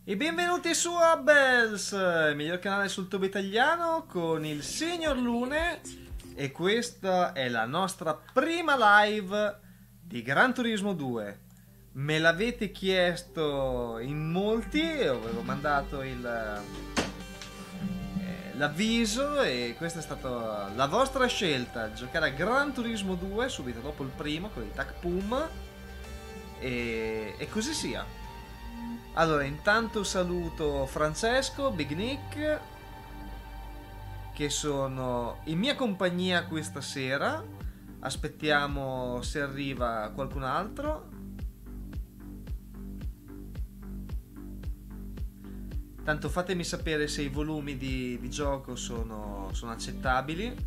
E benvenuti su Hubbles, il miglior canale sul tubo italiano con il Signor Lune. E questa è la nostra prima live di Gran Turismo 2. Me l'avete chiesto in molti, avevo mandato l'avviso e questa è stata la vostra scelta: giocare a Gran Turismo 2 subito dopo il primo con il TAC Pum. E così sia. Allora, intanto saluto Francesco, Big Nick, che sono in mia compagnia questa sera. Aspettiamo se arriva qualcun altro. Tanto fatemi sapere se i volumi di gioco sono accettabili.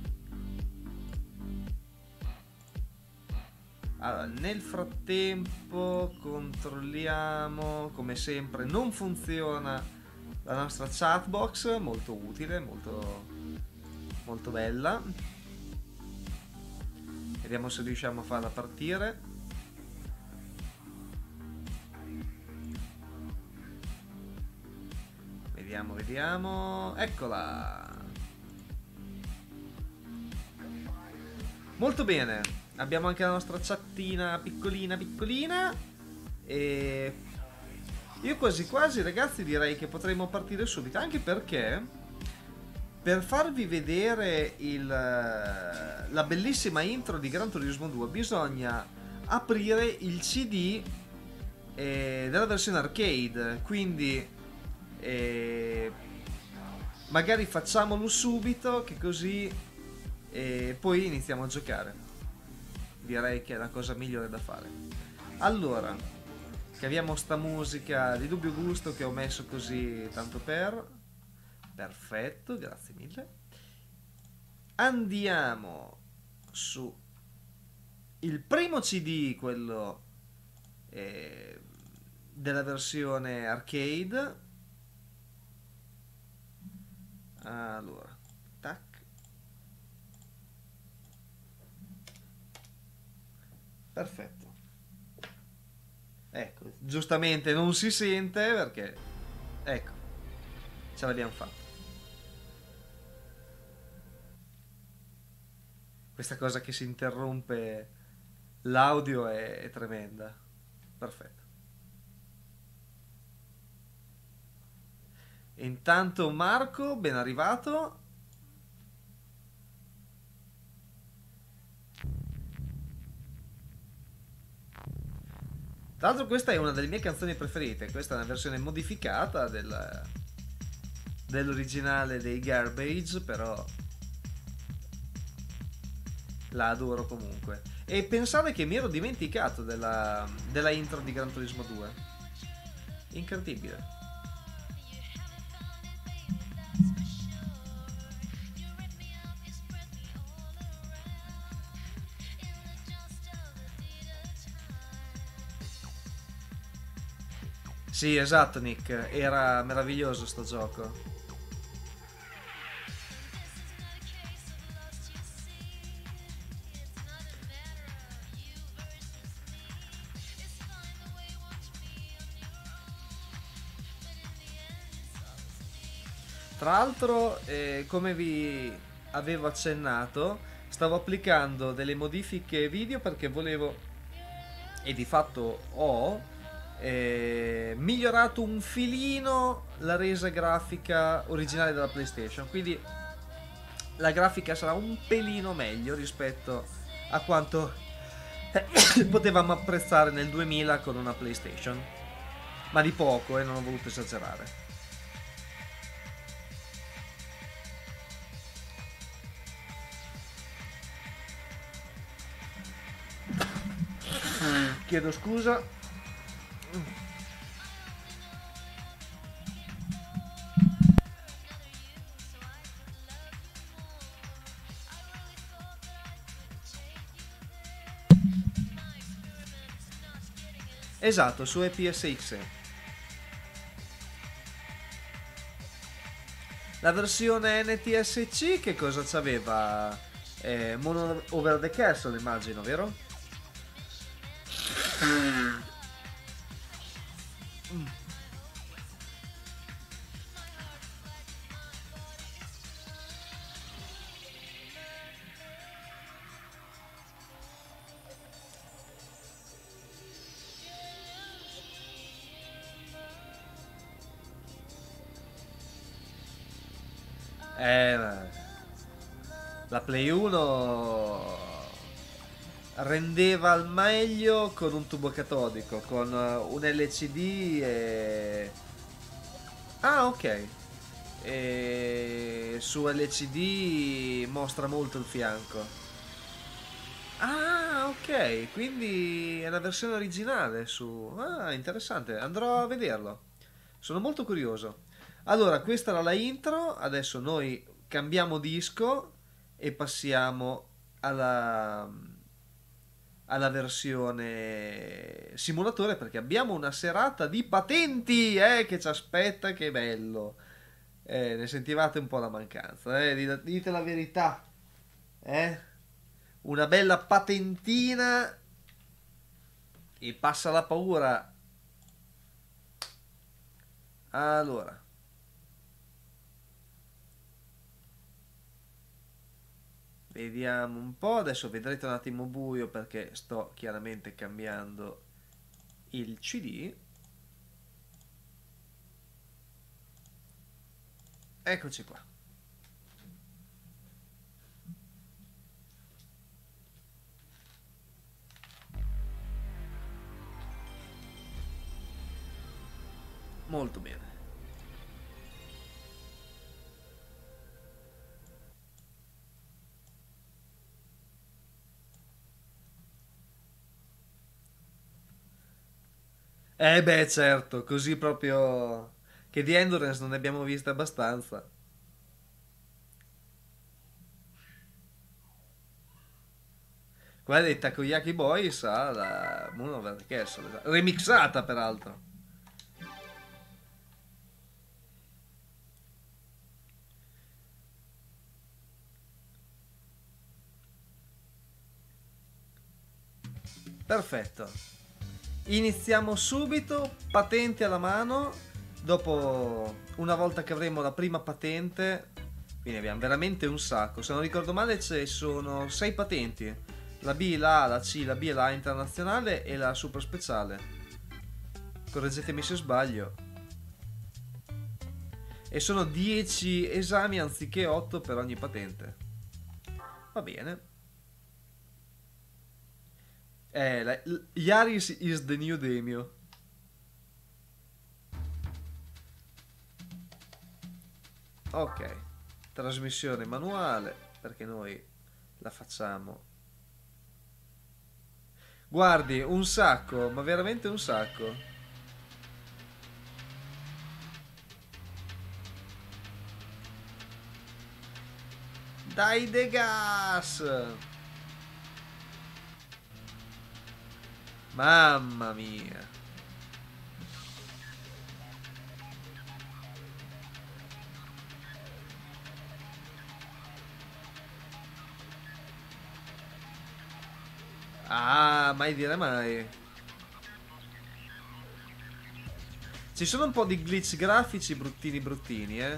Allora, nel frattempo controlliamo, come sempre non funziona la nostra chatbox, molto utile, molto bella. Vediamo se riusciamo a farla partire. Vediamo, eccola. Molto bene. Abbiamo anche la nostra chattina piccolina. E io quasi quasi, ragazzi, direi che potremmo partire subito. Anche perché, per farvi vedere la bellissima intro di Gran Turismo 2, bisogna aprire il CD della versione arcade. Quindi magari facciamolo subito, che così poi iniziamo a giocare. Direi che è la cosa migliore da fare. Allora, caviamo sta musica di dubbio gusto che ho messo così tanto per. Perfetto, grazie mille. Andiamo su il primo CD, quello della versione arcade. Allora, tac. Perfetto. Ecco, giustamente non si sente perché, ecco, ce l'abbiamo fatta. Questa cosa che si interrompe l'audio è tremenda. Perfetto. Intanto Marco, ben arrivato. Tra l'altro questa è una delle mie canzoni preferite. Questa è una versione modificata dell'originale dei Garbage, però la adoro comunque. E pensate che mi ero dimenticato della intro di Gran Turismo 2. Incredibile. Sì, esatto, Nick, era meraviglioso sto gioco. Tra l'altro, come vi avevo accennato, stavo applicando delle modifiche video perché volevo, e di fatto ho, migliorato un filino la resa grafica originale della PlayStation. Quindi la grafica sarà un pelino meglio rispetto a quanto potevamo apprezzare nel 2000 con una PlayStation. Ma di poco, non ho voluto esagerare. Chiedo scusa. Esatto, su EPSX. La versione NTSC che cosa c'aveva? Mono Over the Castle, immagino, vero? Ma- la Play 1 rendeva al meglio con un tubo catodico, con un LCD e... Ah, ok. E su LCD mostra molto il fianco. Ah, ok, quindi è la versione originale su... Ah, interessante, andrò a vederlo. Sono molto curioso. Allora, questa era la intro, adesso noi cambiamo disco e passiamo alla versione simulatore perché abbiamo una serata di patenti, che ci aspetta, che bello. Ne sentivate un po' la mancanza, dite la verità, eh? Una bella patentina e passa la paura. Allora, vediamo un po'. Adesso vedrete un attimo buio perché sto chiaramente cambiando il CD. Eccoci qua. Molto bene. Beh, certo, così proprio che di Endurance non ne abbiamo viste abbastanza. Quella dei Takoyaki Boys ha la Moon Over the Castle, esatto. Remixata peraltro. Perfetto. Iniziamo subito, patente alla mano. Dopo, una volta che avremo la prima patente, quindi abbiamo veramente un sacco. Se non ricordo male, ci sono 6 patenti: la B, la A, la C, la B e la A internazionale e la super speciale. Correggetemi se sbaglio. E sono 10 esami anziché 8 per ogni patente. Va bene. Yaris is the new Demio. Ok, trasmissione manuale, perché noi la facciamo. Guardi, un sacco, ma veramente un sacco. Dai de gas! Mamma mia. Ah, mai dire mai. Ci sono un po' di glitch grafici bruttini bruttini, eh.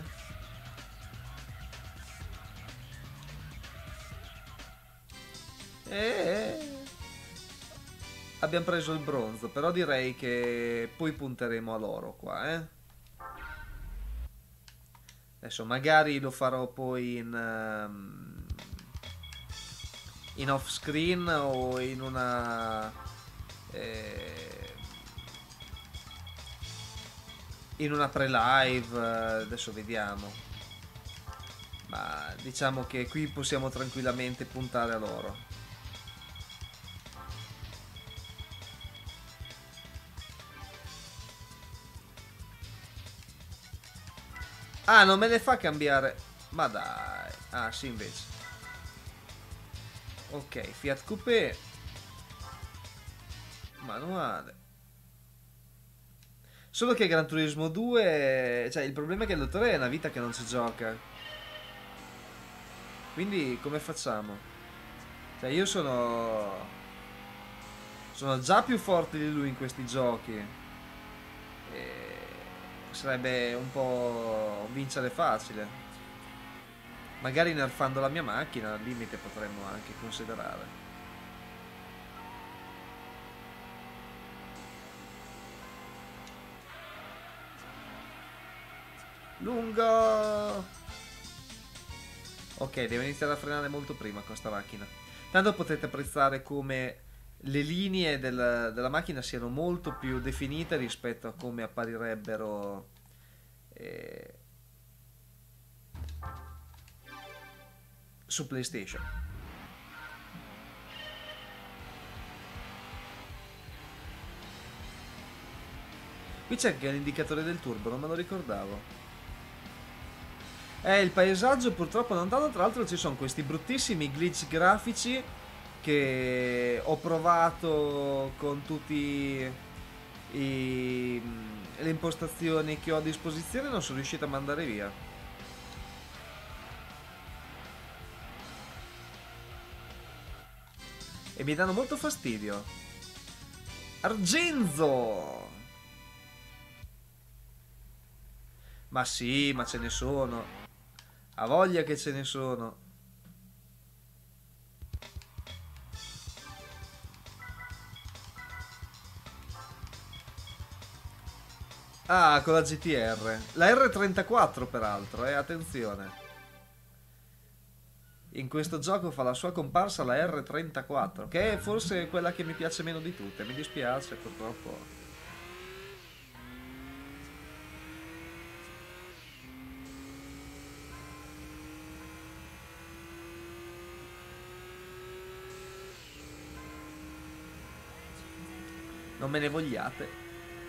E abbiamo preso il bronzo, però direi che poi punteremo all'oro qua, eh. Adesso magari lo farò poi in off screen o in una eh, in una pre-live, adesso vediamo. Ma diciamo che qui possiamo tranquillamente puntare a loro. Ah, non me ne fa cambiare. Ma dai. Ah, sì, invece. Ok, Fiat Coupé. Manuale. Solo che Gran Turismo 2... Cioè, il problema è che il dottore è una vita che non si gioca. Quindi, come facciamo? Cioè, io sono... Sono già più forte di lui in questi giochi. E sarebbe un po' vincere facile. Magari nerfando la mia macchina, al limite potremmo anche considerare. Lungo! Ok, devo iniziare a frenare molto prima con sta macchina. Tanto potete apprezzare come le linee della macchina siano molto più definite rispetto a come apparirebbero eh, su PlayStation. Qui c'è anche l'indicatore del turbo, non me lo ricordavo. Il paesaggio purtroppo non tanto, tra l'altro ci sono questi bruttissimi glitch grafici che ho provato con tutti le impostazioni che ho a disposizione e non sono riuscito a mandare via. E mi danno molto fastidio. Argenzo! Ma sì, ma ce ne sono. Ha voglia che ce ne sono. Ah, con la GTR. La R34 peraltro, attenzione. In questo gioco fa la sua comparsa la R34, che è forse quella che mi piace meno di tutte. Mi dispiace, purtroppo. Non me ne vogliate.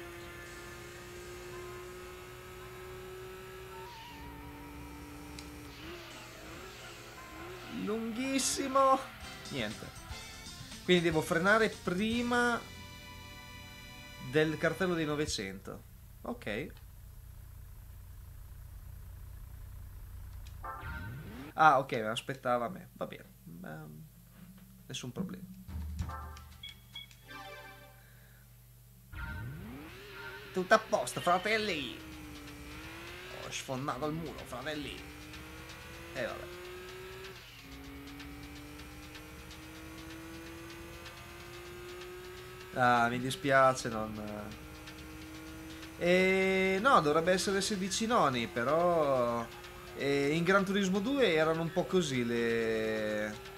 Lunghissimo. Niente. Quindi devo frenare prima del cartello dei 900. Ok. Ah, ok, aspettava me. Va bene. Nessun problema. Tutto a posto, fratelli. Ho sfondato il muro, fratelli. E vabbè. Ah, mi dispiace, non... no, dovrebbe essere 16 noni, però... in Gran Turismo 2 erano un po' così le...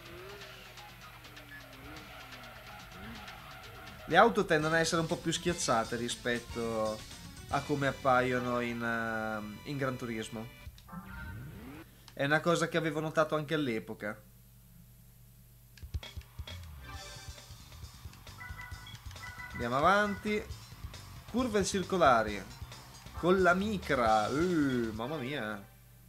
Le auto tendono a essere un po' più schiacciate rispetto a come appaiono in Gran Turismo. È una cosa che avevo notato anche all'epoca. Andiamo avanti. Curve circolari. Con la micra. Mamma mia.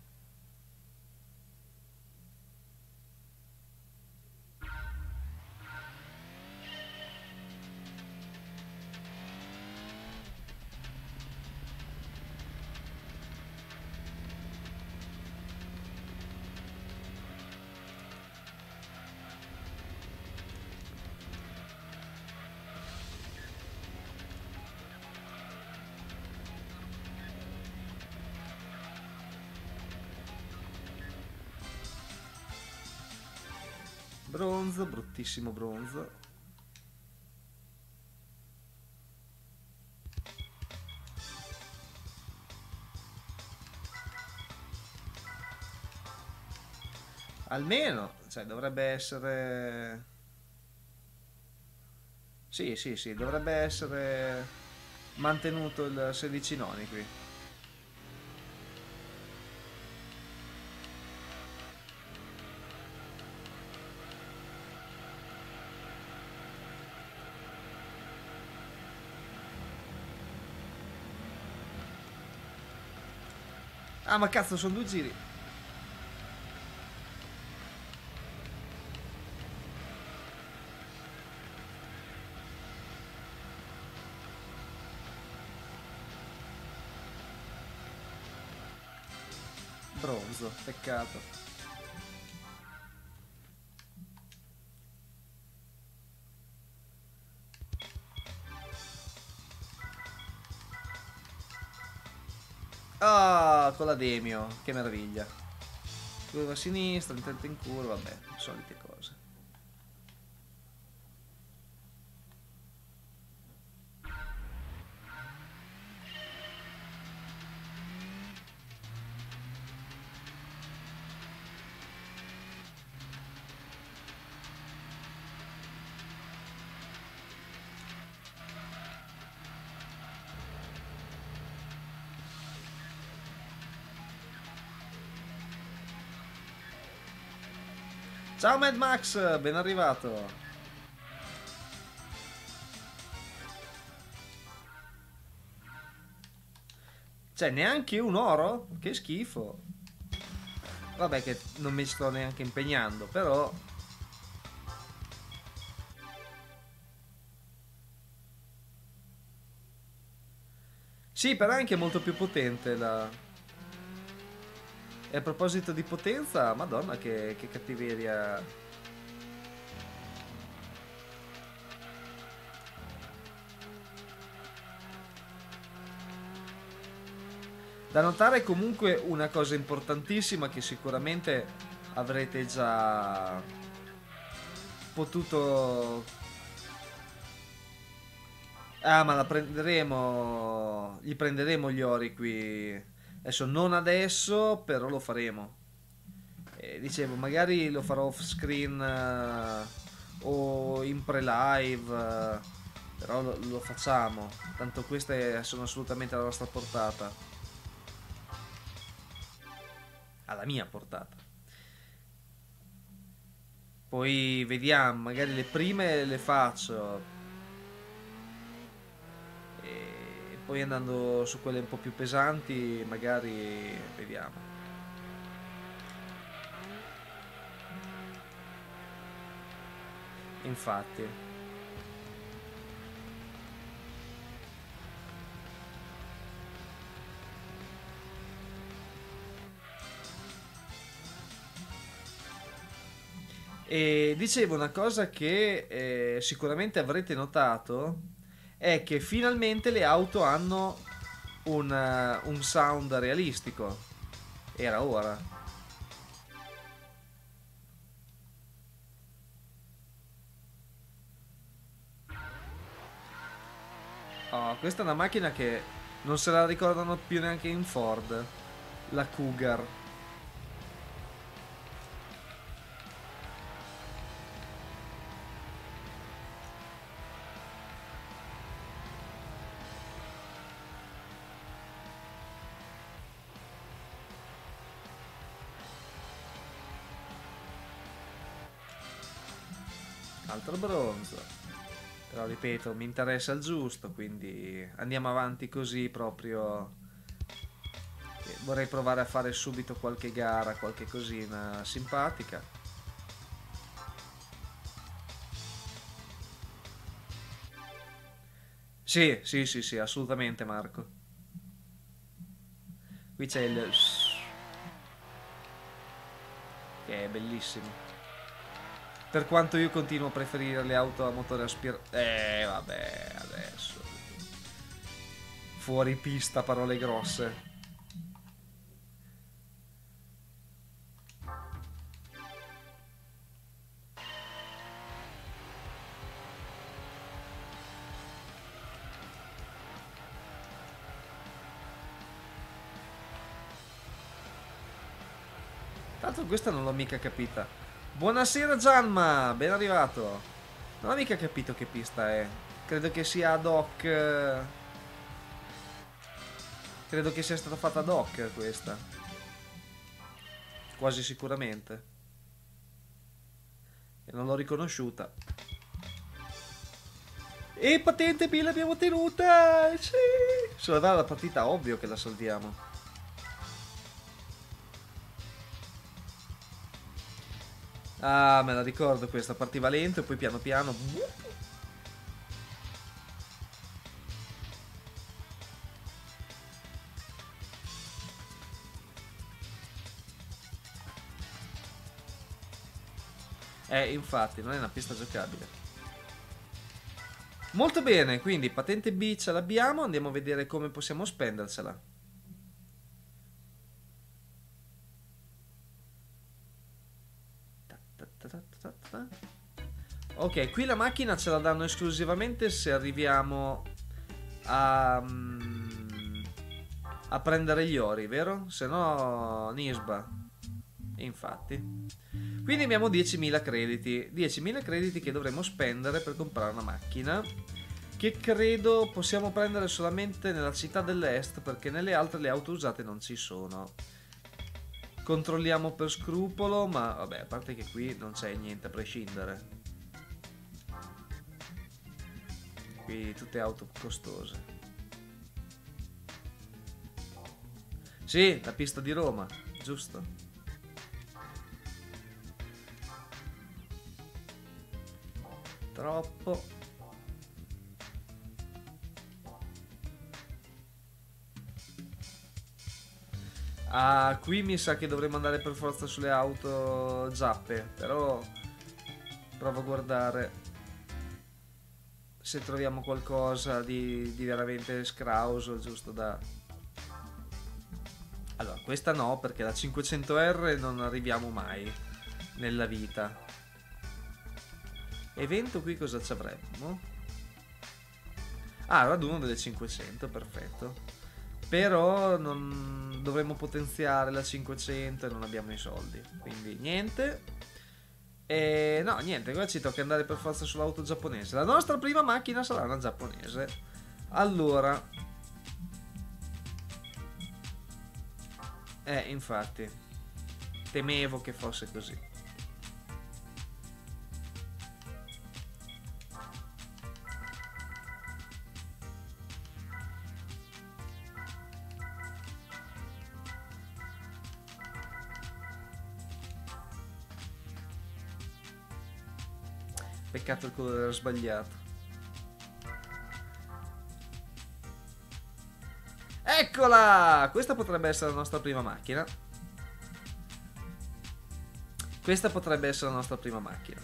Bronzo, bruttissimo bronzo. Almeno, cioè, dovrebbe essere... Sì, sì, sì, dovrebbe essere mantenuto il 16 noni qui. Ah, ma cazzo, sono 2 giri. Bronzo, peccato. Ah, con la Demio, che meraviglia. Curva a sinistra, intento in curva, vabbè, solite cose. Ciao Mad Max, ben arrivato. Cioè, neanche un oro? Che schifo. Vabbè che non mi sto neanche impegnando, però... Sì, però è anche molto più potente la... E a proposito di potenza, madonna che cattiveria. Da notare comunque una cosa importantissima che sicuramente avrete già potuto... Ah, ma la prenderemo... Gli prenderemo gli ori qui. Adesso non adesso, però lo faremo. Dicevo, magari lo farò off screen o in pre-live, però lo facciamo. Tanto queste sono assolutamente alla nostra portata. Alla mia portata. Poi vediamo, magari le prime le faccio. E poi andando su quelle un po' più pesanti, magari vediamo. Infatti. E dicevo una cosa che sicuramente avrete notato è che finalmente le auto hanno un sound realistico. Era ora. Oh, questa è una macchina che non se la ricordano più neanche in Ford. La Cougar. Altro bronzo. Però ripeto, mi interessa il giusto, quindi andiamo avanti così proprio. Vorrei provare a fare subito qualche gara, qualche cosina simpatica. Sì, sì, sì, sì, assolutamente Marco. Qui c'è il... che è bellissimo. Per quanto io continuo a preferire le auto a motore aspirato. Vabbè, adesso. Fuori pista, parole grosse. Tanto questa non l'ho mica capita. Buonasera Gianma, ben arrivato. Non ho mica capito che pista è. Credo che sia ad hoc. Credo che sia stata fatta ad hoc questa. Quasi sicuramente. E non l'ho riconosciuta. E patente B l'abbiamo tenuta! Sì! Salvare la partita, ovvio che la salviamo. Ah, me la ricordo questa, partiva lento e poi piano piano... infatti, non è una pista giocabile. Molto bene, quindi patente B ce l'abbiamo, andiamo a vedere come possiamo spendercela. Ok, qui la macchina ce la danno esclusivamente se arriviamo a prendere gli ori, vero? Se no, Nisba. Infatti. Quindi abbiamo 10.000 crediti. 10.000 crediti che dovremo spendere per comprare una macchina. Che credo possiamo prendere solamente nella città dell'est, perché nelle altre le auto usate non ci sono. Controlliamo per scrupolo, ma vabbè, a parte che qui non c'è niente a prescindere. Qui tutte auto costose. Sì, la pista di Roma, giusto? Troppo. Ah, qui mi sa che dovremmo andare per forza sulle auto zappe, però provo a guardare se troviamo qualcosa di veramente scrauso, giusto da... Allora, questa no, perché la 500R non arriviamo mai nella vita. Evento qui cosa ci avremmo? Ah, raduno delle 500, perfetto. Però non dovremmo potenziare la 500 e non abbiamo i soldi. Quindi niente. E no, niente, qua ci tocca andare per forza sull'auto giapponese. La nostra prima macchina sarà una giapponese. Allora, infatti, temevo che fosse così. Peccato il colore era sbagliato. Eccola! Questa potrebbe essere la nostra prima macchina. Questa potrebbe essere la nostra prima macchina.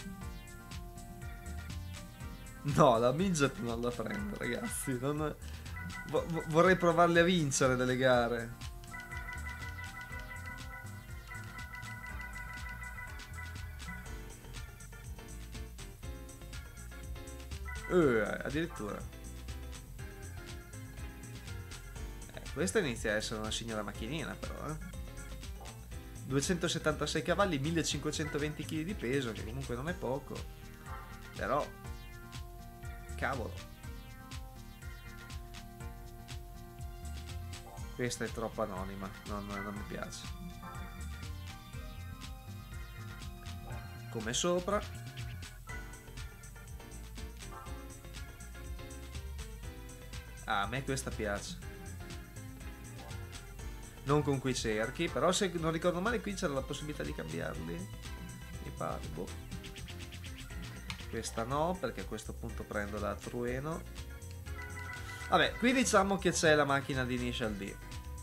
No, la midget non la prendo, ragazzi. Non... vorrei provarle a vincere delle gare. Addirittura. Questa inizia a essere una signora macchinina, però, 276 cavalli, 1520 kg di peso, che comunque non è poco. Però, cavolo. Questa è troppo anonima, non mi piace. Come sopra. Ah, a me questa piace. Non con quei cerchi, però se non ricordo male qui c'era la possibilità di cambiarli. Mi pare, boh. Questa no, perché a questo punto prendo la Trueno. Vabbè, qui diciamo che c'è la macchina di Initial D.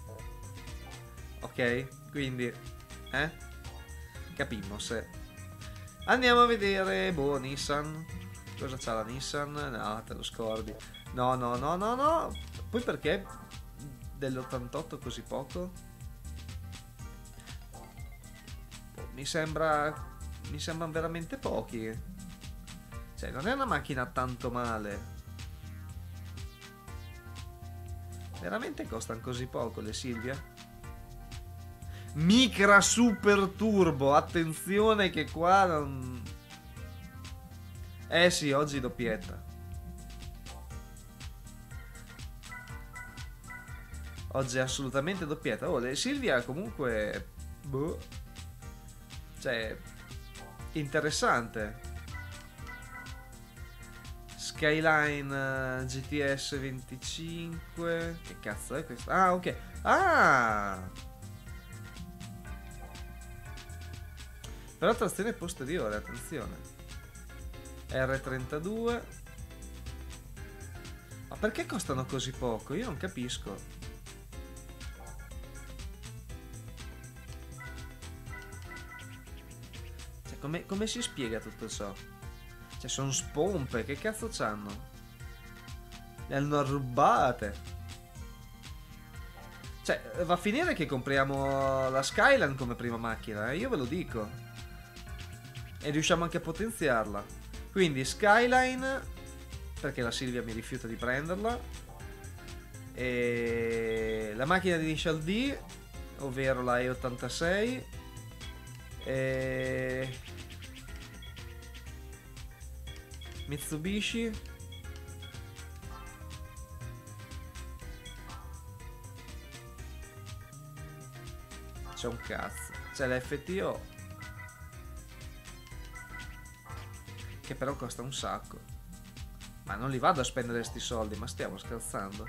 Ok, quindi capimmo se. Andiamo a vedere, boh, Nissan. Cosa c'ha la Nissan? No, te lo scordi. No, no, no, no, no. Poi perché dell'88 così poco? Mi sembrano veramente pochi. Cioè, non è una macchina tanto male. Veramente costano così poco le Silvia? Micra Super Turbo. Attenzione che qua non... sì, oggi doppietta. Oggi è assolutamente doppietta. Oh, le Silvia comunque... boh. Cioè... interessante. Skyline GTS 25. Che cazzo è questo? Ah, ok. Ah! Però trazione posteriore, attenzione. R32. Ma perché costano così poco? Io non capisco. Cioè, come si spiega tutto ciò? Cioè, sono spompe, che cazzo c'hanno? Le hanno rubate. Cioè, va a finire che compriamo la Skyline come prima macchina, io ve lo dico. E riusciamo anche a potenziarla. Quindi Skyline, perché la Silvia mi rifiuta di prenderla. E la macchina di Initial D, ovvero la E86. E... Mitsubishi. C'è un cazzo. C'è l'FTO, che però costa un sacco. Ma non li vado a spendere sti soldi, ma stiamo scherzando.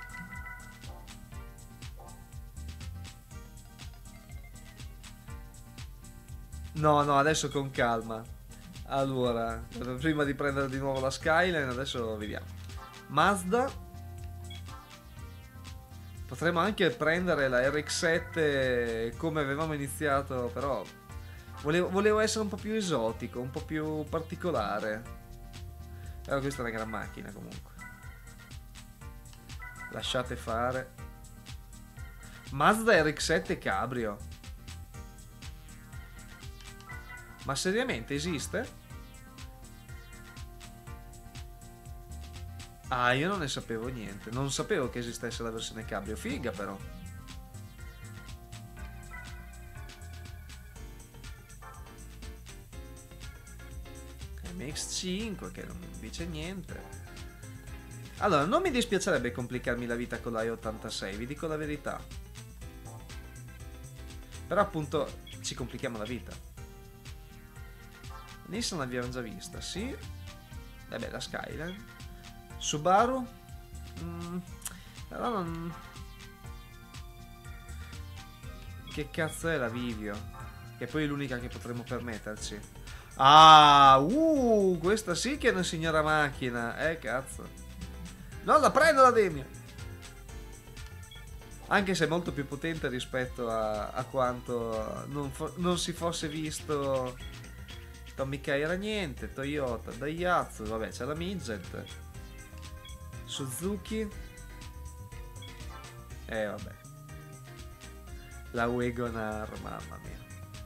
No, no, adesso con calma. Allora, prima di prendere di nuovo la Skyline, adesso vediamo. Mazda. Potremmo anche prendere la RX-7 come avevamo iniziato, però volevo essere un po' più esotico, un po' più particolare. Però questa è una gran macchina comunque. Lasciate fare. Mazda RX-7 Cabrio. Ma seriamente esiste? Ah, io non ne sapevo niente. Non sapevo che esistesse la versione cabrio. Figa però. MX5 che non dice niente. Allora, non mi dispiacerebbe complicarmi la vita con la i86, vi dico la verità. Però appunto ci complichiamo la vita. Nissan l'abbiamo già vista, sì. Vabbè, la Skyline. Subaru? Però non... Che cazzo è la Vivio? Che poi è l'unica che potremmo permetterci. Ah, questa sì che è una signora macchina. Cazzo. Non la prendo la Demio. Anche se è molto più potente rispetto a quanto non si fosse visto. Tomica era niente. Toyota, Daihatsu, vabbè, c'è la Midget. Suzuki. Vabbè. La Wagon R, mamma mia.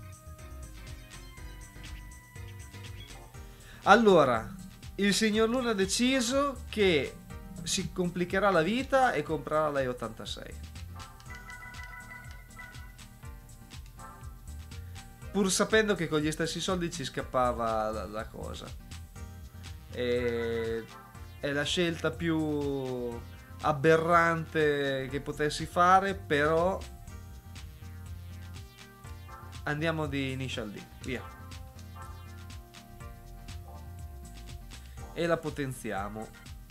Allora, il signor Luna ha deciso che si complicherà la vita e comprerà la i86. Pur sapendo che con gli stessi soldi ci scappava la cosa. È la scelta più aberrante che potessi fare, però andiamo di Initial D, via. E la potenziamo.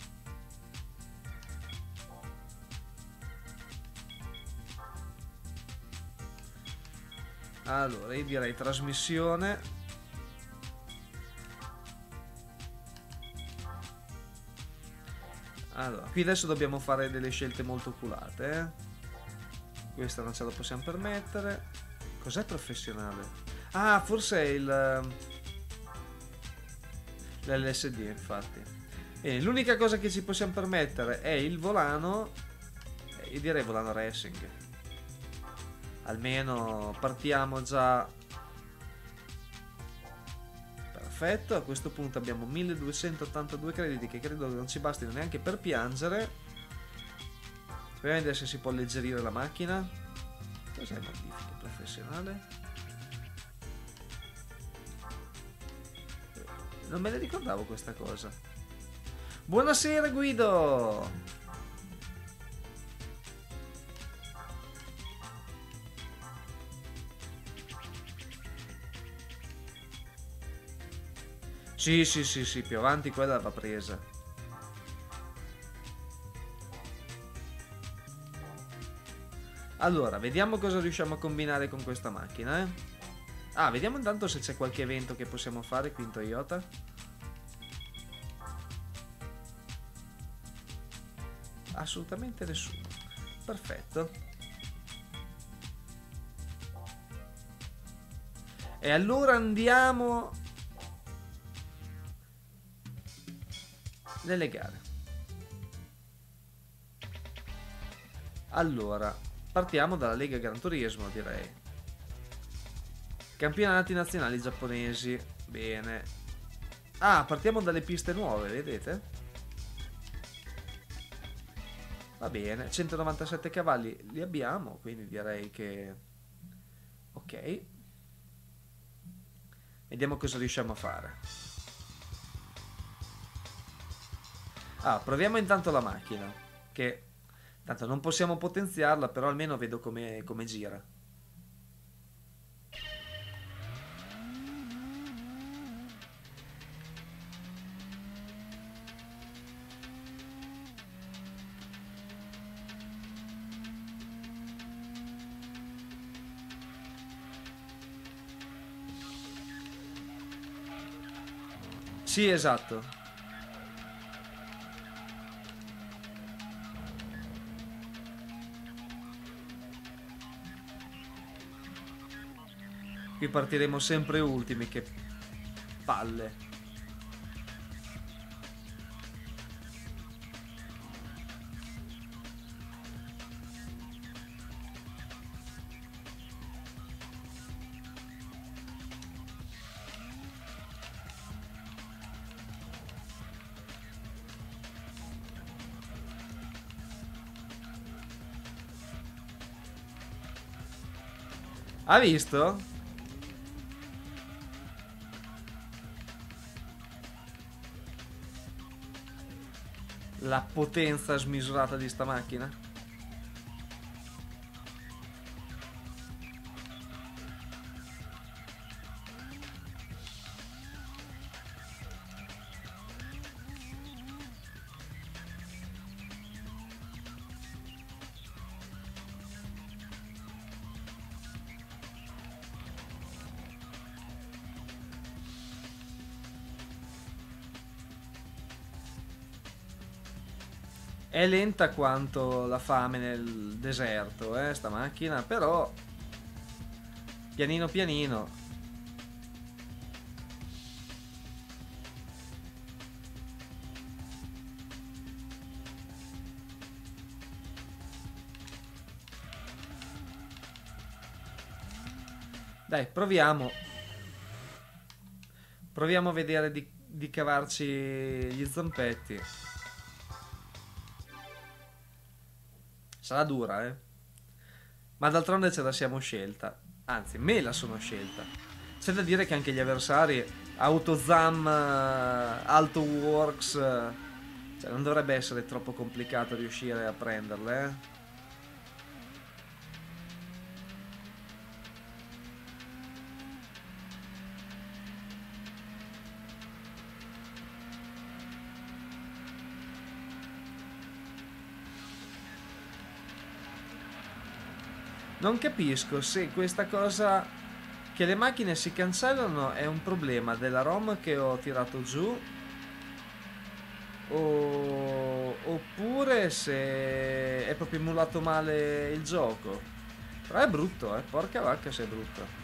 Allora, io direi trasmissione. Allora, qui adesso dobbiamo fare delle scelte molto oculate, Questa non ce la possiamo permettere. Cos'è professionale? Ah, forse è l'LSD, infatti. E l'unica cosa che ci possiamo permettere è il volano. Io direi volano racing. Almeno partiamo già. Perfetto, a questo punto abbiamo 1282 crediti che credo non ci bastino neanche per piangere. Proviamo a vedere se si può alleggerire la macchina. Cos'è modifica professionale? Non me ne ricordavo questa cosa. Buonasera Guido! Sì, più avanti quella va presa. Allora, vediamo cosa riusciamo a combinare con questa macchina, Ah, vediamo intanto se c'è qualche evento che possiamo fare qui in Toyota. Assolutamente nessuno. Perfetto. E allora andiamo nelle gare. Allora, partiamo dalla Lega Gran Turismo, direi. Campionati nazionali giapponesi. Bene. Ah, partiamo dalle piste nuove, vedete? Va bene, 197 cavalli li abbiamo, quindi direi che... Ok. Vediamo cosa riusciamo a fare. Ah, proviamo intanto la macchina, che tanto non possiamo potenziarla, però almeno vedo come gira. Sì, esatto. Qui partiremo sempre ultimi, che palle. Ha visto? La potenza smisurata di sta macchina? È lenta quanto la fame nel deserto, sta macchina, però pianino pianino. Dai, proviamo. Proviamo a vedere di cavarci gli zampetti. Sarà dura, eh. Ma d'altronde ce la siamo scelta. Anzi, me la sono scelta. C'è da dire che anche gli avversari, AutoZam, AltoWorks, cioè non dovrebbe essere troppo complicato riuscire a prenderle, eh. Non capisco se questa cosa che le macchine si cancellano è un problema della ROM che ho tirato giù oppure se è proprio emulato male il gioco. Però è brutto, porca vacca se è brutto.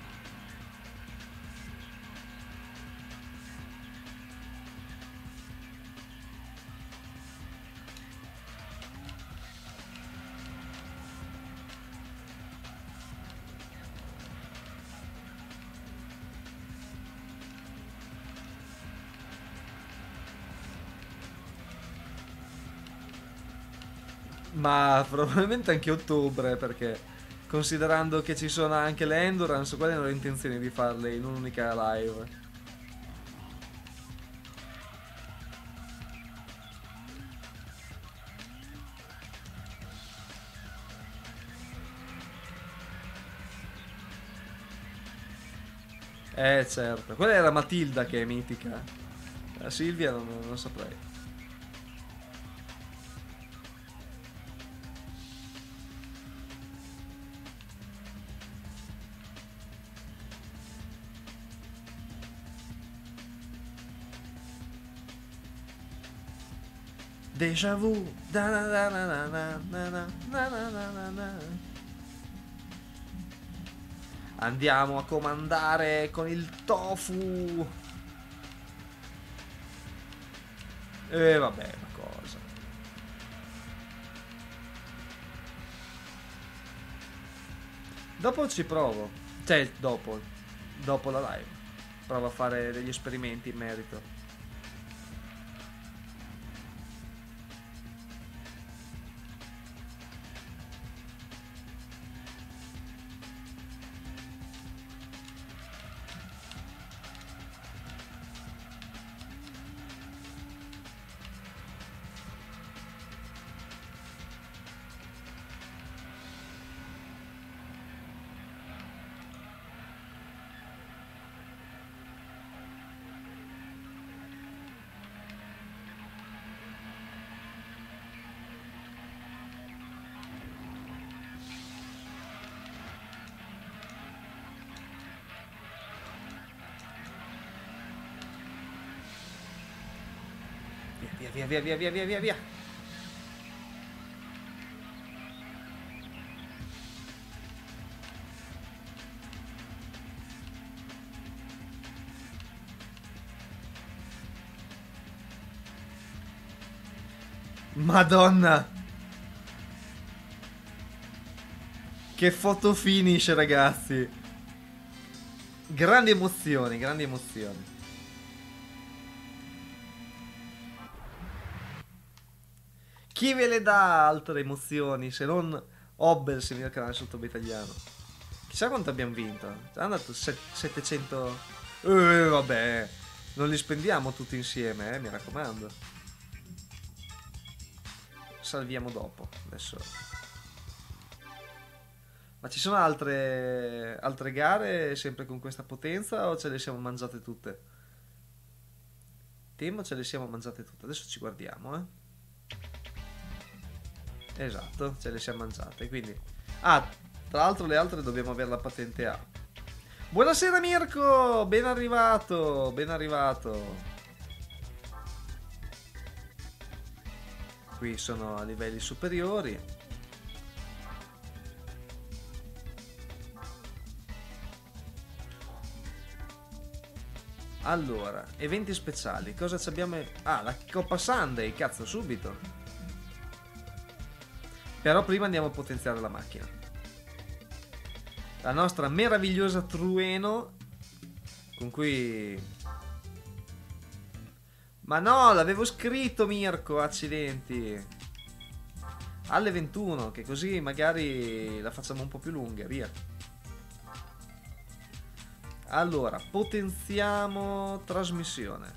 Ma probabilmente anche ottobre, perché considerando che ci sono anche le endurance, quali hanno intenzione di farle in un'unica live? Certo, quella era Matilda che è mitica. La Silvia non saprei. Déjà vu. Da na na na na na na na na na na na. Andiamo a comandare con il tofu. Vabbè, ma cosa. Dopo ci provo. Cioè, dopo la live. Provo a fare degli esperimenti in merito. Via, via, via, via, via, via, via, via. Madonna. Che foto finish, ragazzi. Grandi emozioni, grandi emozioni. Chi ve le dà altre emozioni se non Hobbes, se mio canale sotto italiano? Chissà quanto abbiamo vinto. Hanno dato 700. Vabbè. Non li spendiamo tutti insieme, mi raccomando. Salviamo dopo. Adesso. Ma ci sono altre gare sempre con questa potenza o ce le siamo mangiate tutte? Temo ce le siamo mangiate tutte. Adesso ci guardiamo, Esatto, ce le siamo mangiate. Quindi. Ah, tra l'altro le altre dobbiamo avere la patente A. Buonasera Mirko, ben arrivato, ben arrivato. Qui sono a livelli superiori. Allora, eventi speciali, cosa ci abbiamo? Ah, la Coppa Sunday, cazzo, subito. Però prima andiamo a potenziare la macchina. La nostra meravigliosa Trueno, con cui... Ma no, l'avevo scritto Mirko, accidenti. Alle 21, che così magari la facciamo un po' più lunga, via. Allora, potenziamo trasmissione.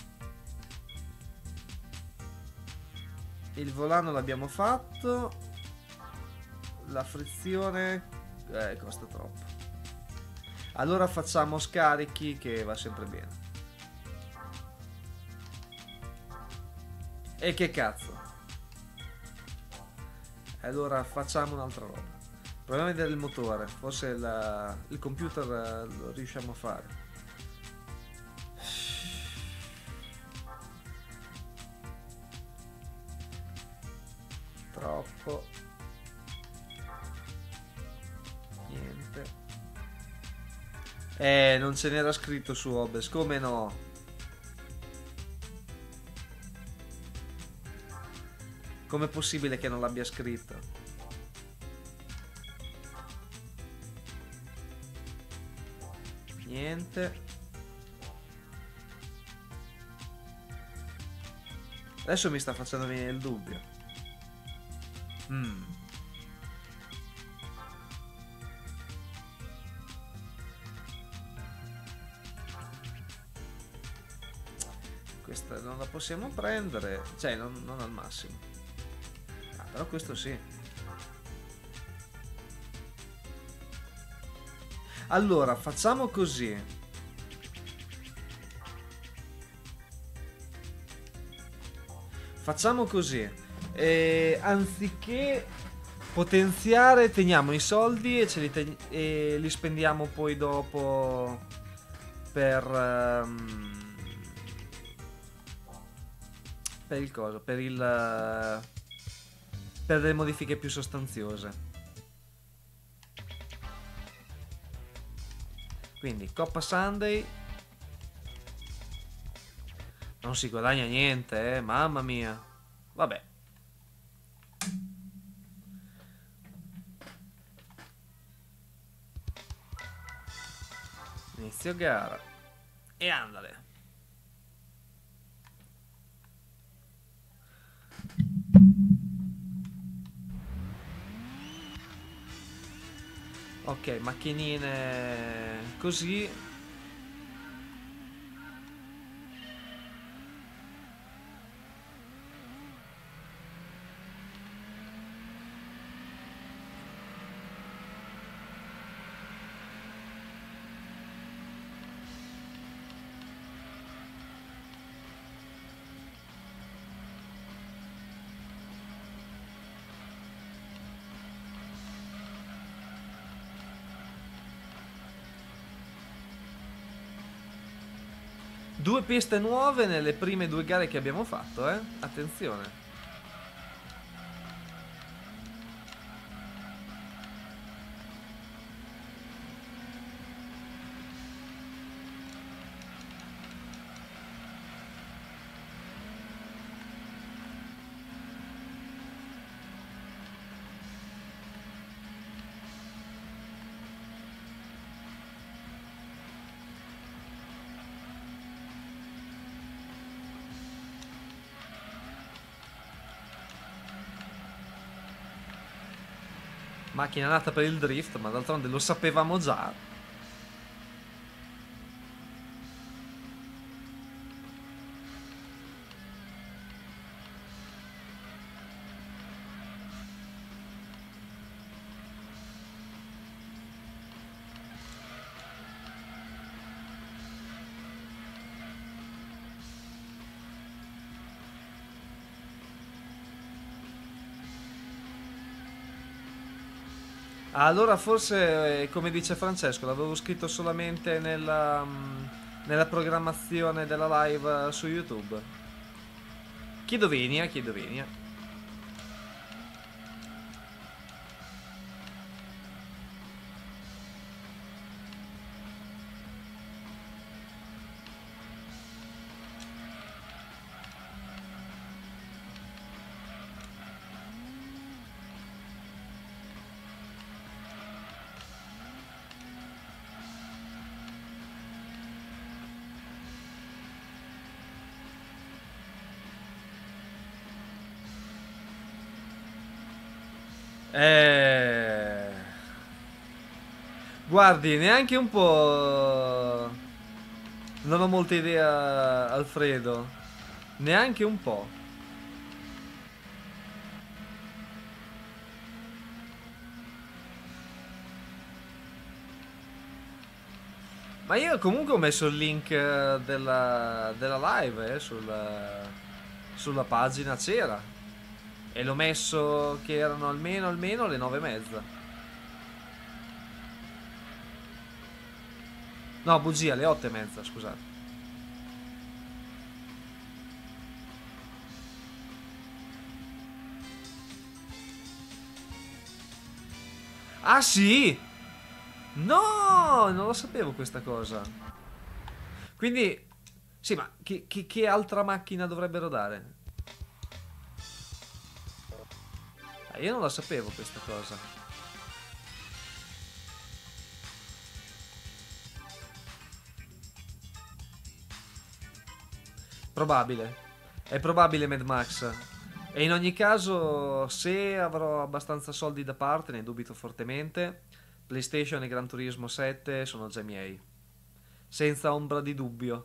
Il volano l'abbiamo fatto. La frizione costa troppo. Allora facciamo scarichi, che va sempre bene. E che cazzo. Allora facciamo un'altra roba. Proviamo a vedere il motore. Forse il computer lo riusciamo a fare. Troppo. Niente. Non ce n'era scritto su Hobbes. Come no? Com'è possibile che non l'abbia scritto? Niente. Adesso mi sta facendo venire il dubbio. Questa non la possiamo prendere. Cioè, non al massimo. Ah, però questo sì. Allora, facciamo così. Facciamo così. Anziché potenziare, teniamo i soldi e li spendiamo poi dopo per il coso, per delle modifiche più sostanziose. Quindi Coppa Sunday. Non si guadagna niente, mamma mia. Vabbè. Inizio gara. E andale. Ok, macchinine così. 2 piste nuove nelle prime 2 gare che abbiamo fatto, attenzione. Macchina nata per il drift, ma d'altronde lo sapevamo già. Allora forse, come dice Francesco, l'avevo scritto solamente nella programmazione della live su YouTube. Chiedo venia, chiedo venia. Guardi, neanche un po'. Non ho molta idea, Alfredo. Neanche un po'. Ma io comunque ho messo il link della live sulla pagina c'era. E l'ho messo che erano almeno le 9:30. No, bugia, le 8:30, scusate. Ah sì? No, non lo sapevo questa cosa. Quindi, sì, ma che altra macchina dovrebbero dare? Io non la sapevo questa cosa. Probabile. È probabile Mad Max. E in ogni caso, se avrò abbastanza soldi da parte, ne dubito fortemente, PlayStation e Gran Turismo 7 sono già miei. Senza ombra di dubbio.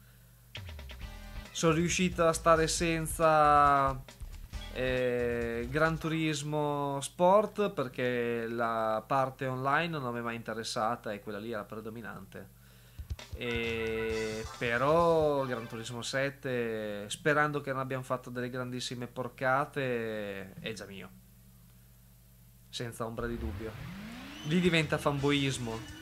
Sono riuscito a stare senza Gran Turismo Sport perché la parte online non mi è mai interessata e quella lì era predominante. Però Gran Turismo 7, sperando che non abbiamo fatto delle grandissime porcate, è già mio, senza ombra di dubbio. Lì diventa fanboismo.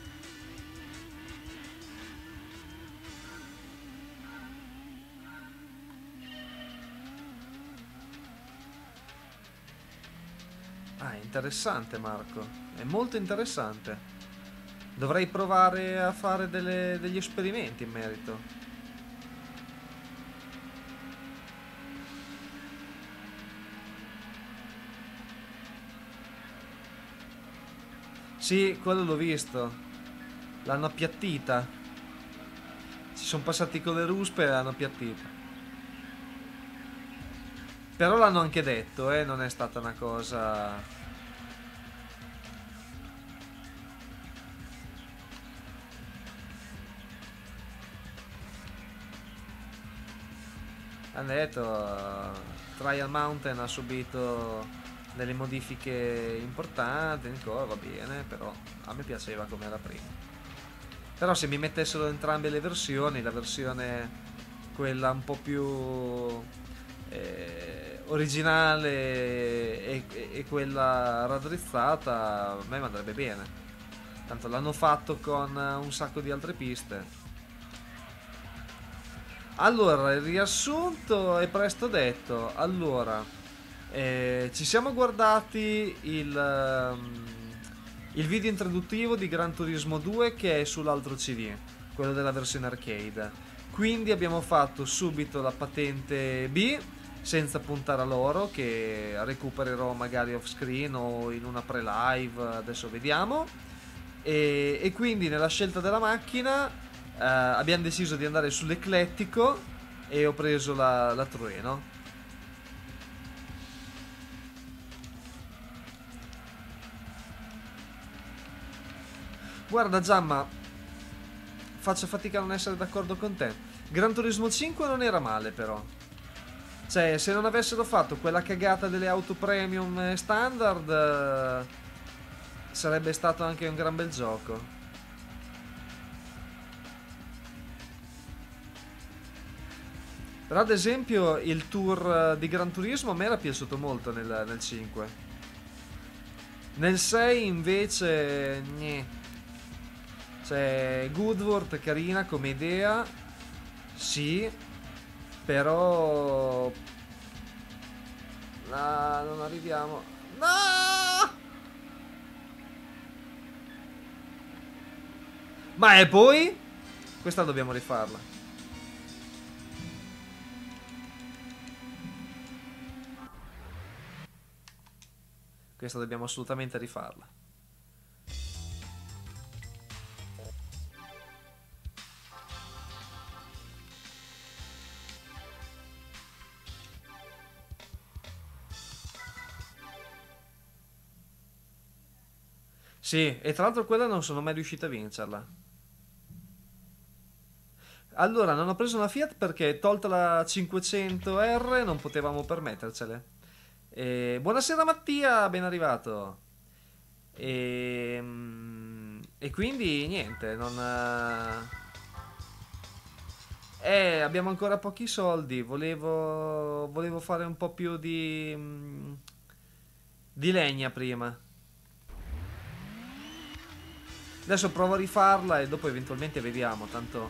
Ah, è interessante, Marco, è molto interessante. Dovrei provare a fare degli esperimenti in merito. Sì, quello l'ho visto. L'hanno appiattita. Ci sono passati con le ruspe e l'hanno appiattita. Però l'hanno anche detto, non è stata una cosa. Hanno detto Trial Mountain ha subito delle modifiche importanti, ancora va bene, però a me piaceva come era prima. Però se mi mettessero entrambe le versioni, la versione quella un po' più originale e quella raddrizzata, a me andrebbe bene. Tanto l'hanno fatto con un sacco di altre piste. Allora, il riassunto è presto detto. Allora, ci siamo guardati il video introduttivo di Gran Turismo 2 che è sull'altro CD, quello della versione arcade. Quindi abbiamo fatto subito la patente B, senza puntare a loro, che recupererò magari off screen o in una pre-live, adesso vediamo. E quindi nella scelta della macchina abbiamo deciso di andare sull'eclettico e ho preso la Trueno. Guarda Giamma, faccio fatica a non essere d'accordo con te. Gran Turismo 5 non era male però. Cioè, se non avessero fatto quella cagata delle auto premium standard, sarebbe stato anche un gran bel gioco. Però ad esempio il tour di Gran Turismo a me era piaciuto molto nel 5. Nel 6 invece... Gnè. Cioè, Goodworth carina come idea, sì, però... No, non arriviamo. No! Ma e poi? Questa dobbiamo rifarla. Questa dobbiamo assolutamente rifarla. Sì, e tra l'altro quella non sono mai riuscito a vincerla. Allora, non ho preso una Fiat perché tolta la 500R non potevamo permettercele. Buonasera Mattia, ben arrivato. E quindi niente, non... abbiamo ancora pochi soldi. Volevo fare un po' più di legna prima. Adesso provo a rifarla e dopo eventualmente vediamo. Tanto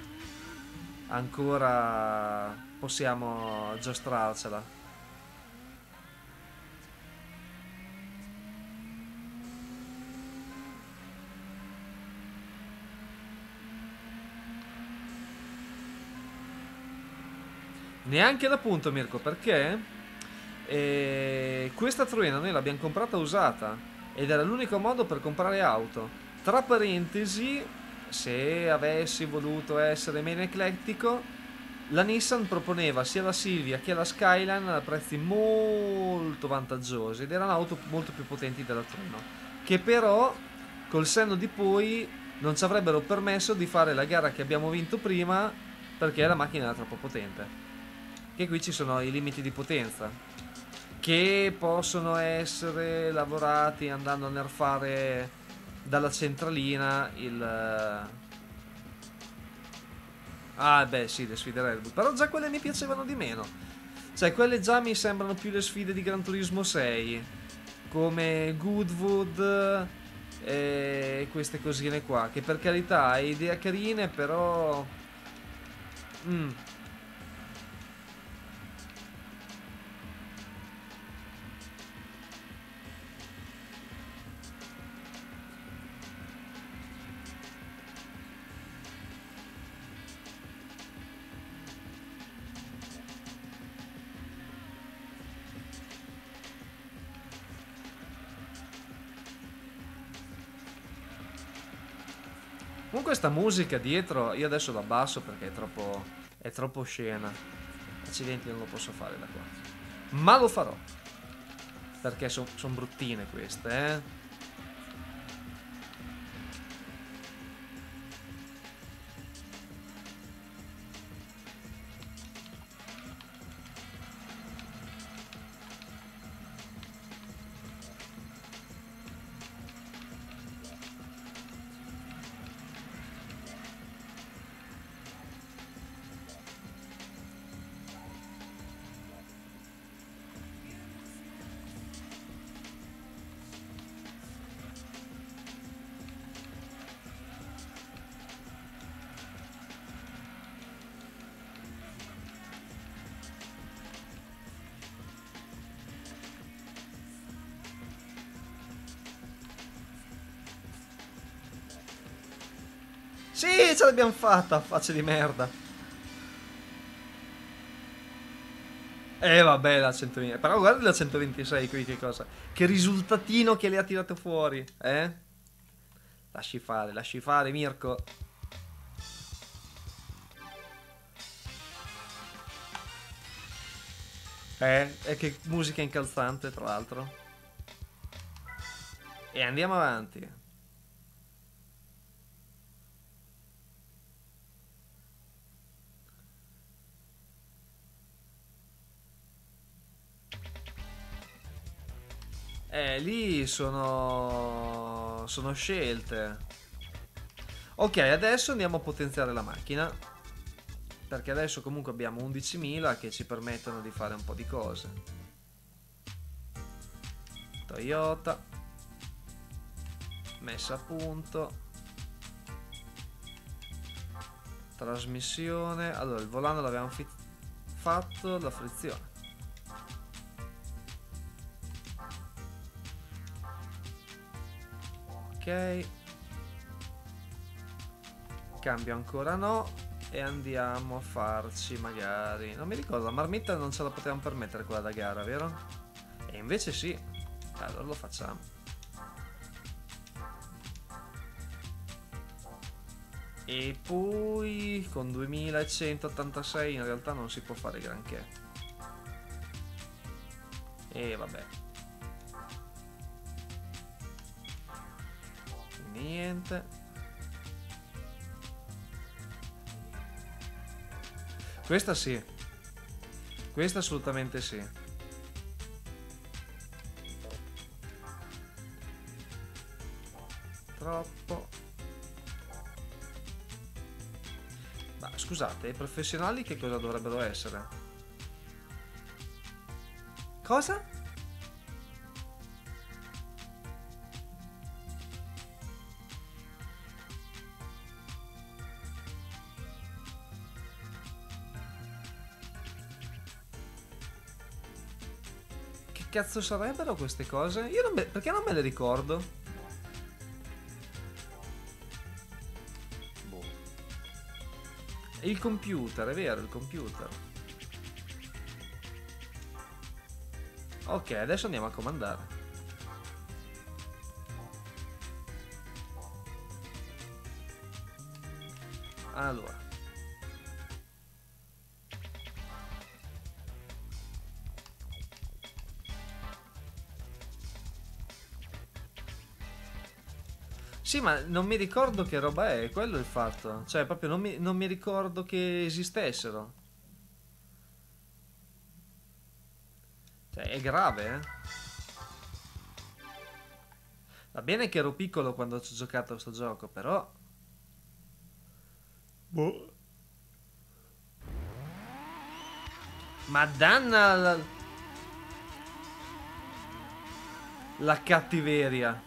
ancora possiamo giostrarcela. Neanche da punto, Mirko, perché questa Truena noi l'abbiamo comprata usata ed era l'unico modo per comprare auto. Tra parentesi, se avessi voluto essere meno eclettico, la Nissan proponeva sia la Silvia che la Skyline a prezzi molto vantaggiosi ed erano auto molto più potenti della Trueno, che però col senno di poi non ci avrebbero permesso di fare la gara che abbiamo vinto prima perché la macchina era troppo potente. Che qui ci sono i limiti di potenza che possono essere lavorati andando a nerfare dalla centralina il... Ah beh sì, le sfide Red Bull, però già quelle mi piacevano di meno. Cioè quelle già mi sembrano più le sfide di Gran Turismo 6, come Goodwood e queste cosine qua, che per carità è idee carine, però... Comunque sta musica dietro, io adesso la abbasso perché è troppo scena. Accidenti, non lo posso fare da qua. Ma lo farò. Perché sono bruttine queste, eh. Sì, ce l'abbiamo fatta, faccia di merda. Vabbè, la 120. Però guarda la 126 qui che cosa. Che risultatino che le ha tirato fuori, eh? Lasci fare, Mirko. E che musica incalzante, tra l'altro. E andiamo avanti. Lì sono scelte. Ok, adesso andiamo a potenziare la macchina. Perché adesso comunque abbiamo 11.000 che ci permettono di fare un po' di cose. Toyota. Messa a punto. Trasmissione. Allora, il volano l'abbiamo fatto. La frizione. Ok. Cambio ancora no. E andiamo a farci magari... Non mi ricordo, la marmitta non ce la potevamo permettere quella da gara, vero? E invece sì. Allora lo facciamo. E poi con 2186 in realtà non si può fare granché. E vabbè. Niente. Questa sì. Questa assolutamente sì. Troppo. Ma scusate, i professionali che cosa dovrebbero essere? Cosa? Che cazzo sarebbero queste cose? Io non perché non me le ricordo? Boh. Il computer, è vero, il computer. Ok, adesso andiamo a comandare. Allora. Sì, ma non mi ricordo che roba è, quello è il fatto. Cioè, proprio non mi ricordo che esistessero. Cioè, è grave, eh? Va bene che ero piccolo quando ci ho giocato a sto gioco, però... Boh. Ma danna la cattiveria.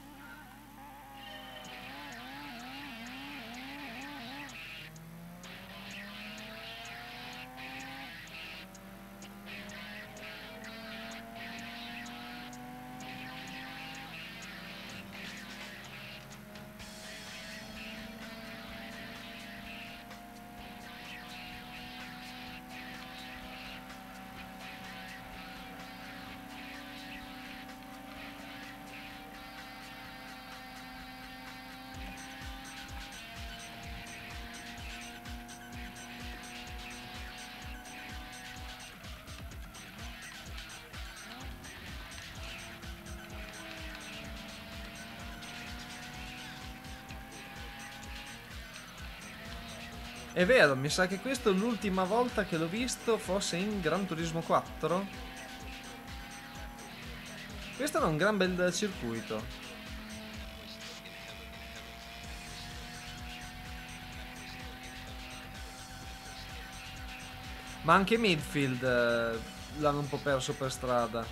È vero, mi sa che questa è l'ultima volta che l'ho visto, forse in Gran Turismo 4. Questo era un gran bel circuito. Ma anche Midfield l'hanno un po' perso per strada.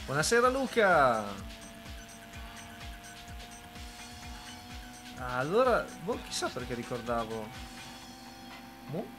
Buonasera Luca. Allora, boh, chissà perché ricordavo. Boh.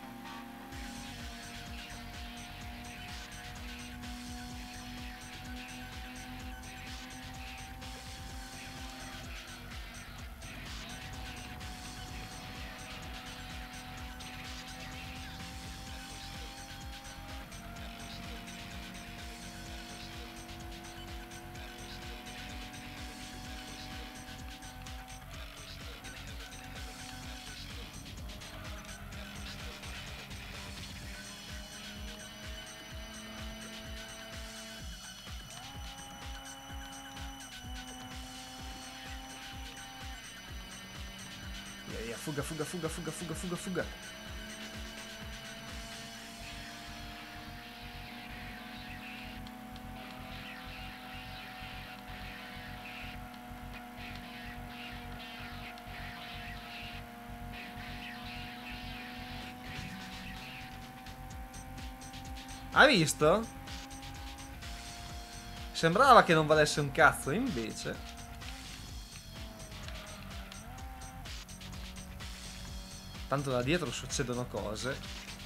Fuga, fuga, fuga, fuga, fuga, fuga, fuga. Hai visto? Sembrava che non valesse un cazzo, invece... Tanto da dietro succedono cose.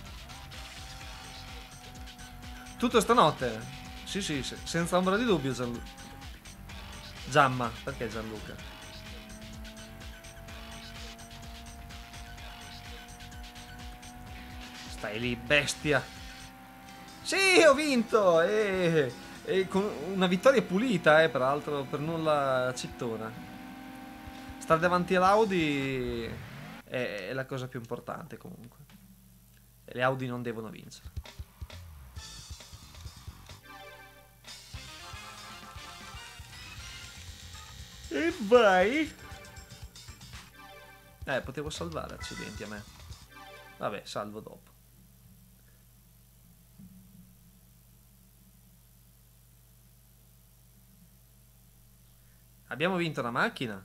Tutto stanotte. Sì, sì, sì, senza ombra di dubbio Giamma, perché Gianluca? Stai lì, bestia. Sì, ho vinto! E con una vittoria pulita, peraltro, per nulla cittona. Stare davanti all'Audi è la cosa più importante, comunque. E le Audi non devono vincere. E vai! Potevo salvare, accidenti a me. Vabbè, salvo dopo. Abbiamo vinto una macchina?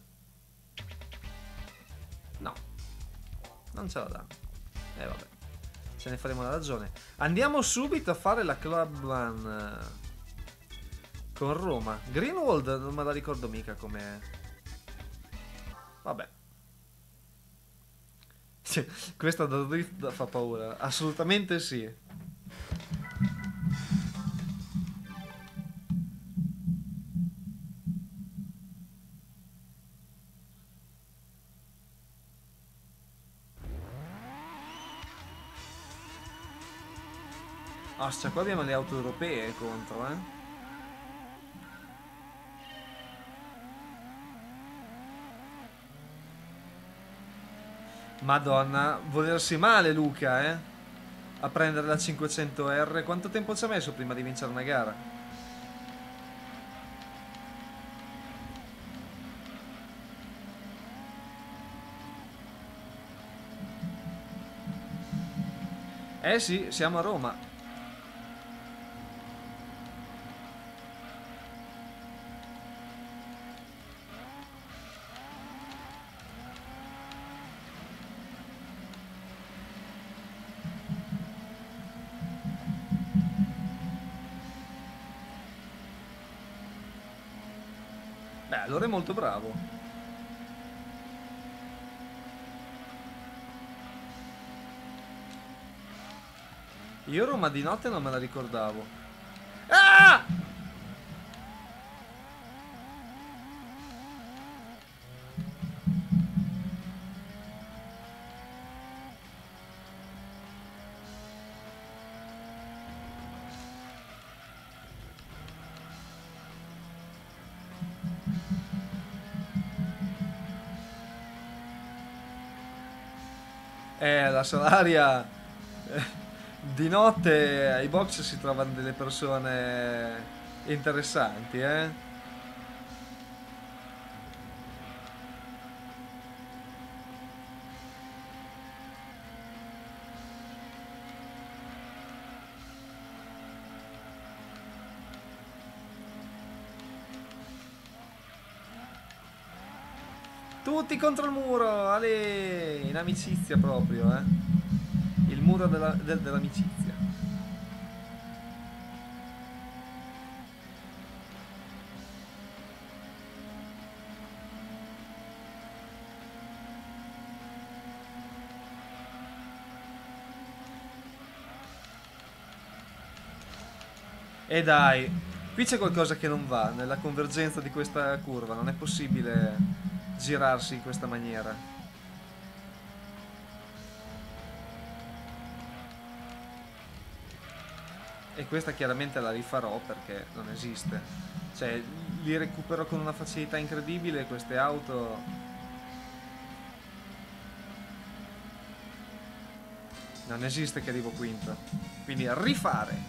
No. Non ce la dà. Vabbè. Ce ne faremo la ragione. Andiamo subito a fare la Club Run con Roma. Greenwald non me la ricordo mica com'è. Vabbè. Questa da drift fa paura. Assolutamente sì. Ostia, qua abbiamo le auto europee contro, Madonna, volersi male Luca, a prendere la 500R. Quanto tempo ci ha messo prima di vincere una gara? Eh sì, siamo a Roma. Beh, allora è molto bravo. Io Roma di notte non me la ricordavo. Ah! La Solaria di notte ai box si trovano delle persone interessanti, Tutti contro il muro, ale, in amicizia proprio, Il muro dell'amicizia. E dai, qui c'è qualcosa che non va nella convergenza di questa curva, non è possibile girarsi in questa maniera. E questa chiaramente la rifarò perché non esiste. Cioè, li recupero con una facilità incredibile queste auto. Non esiste che arrivo quinto. Quindi a rifare.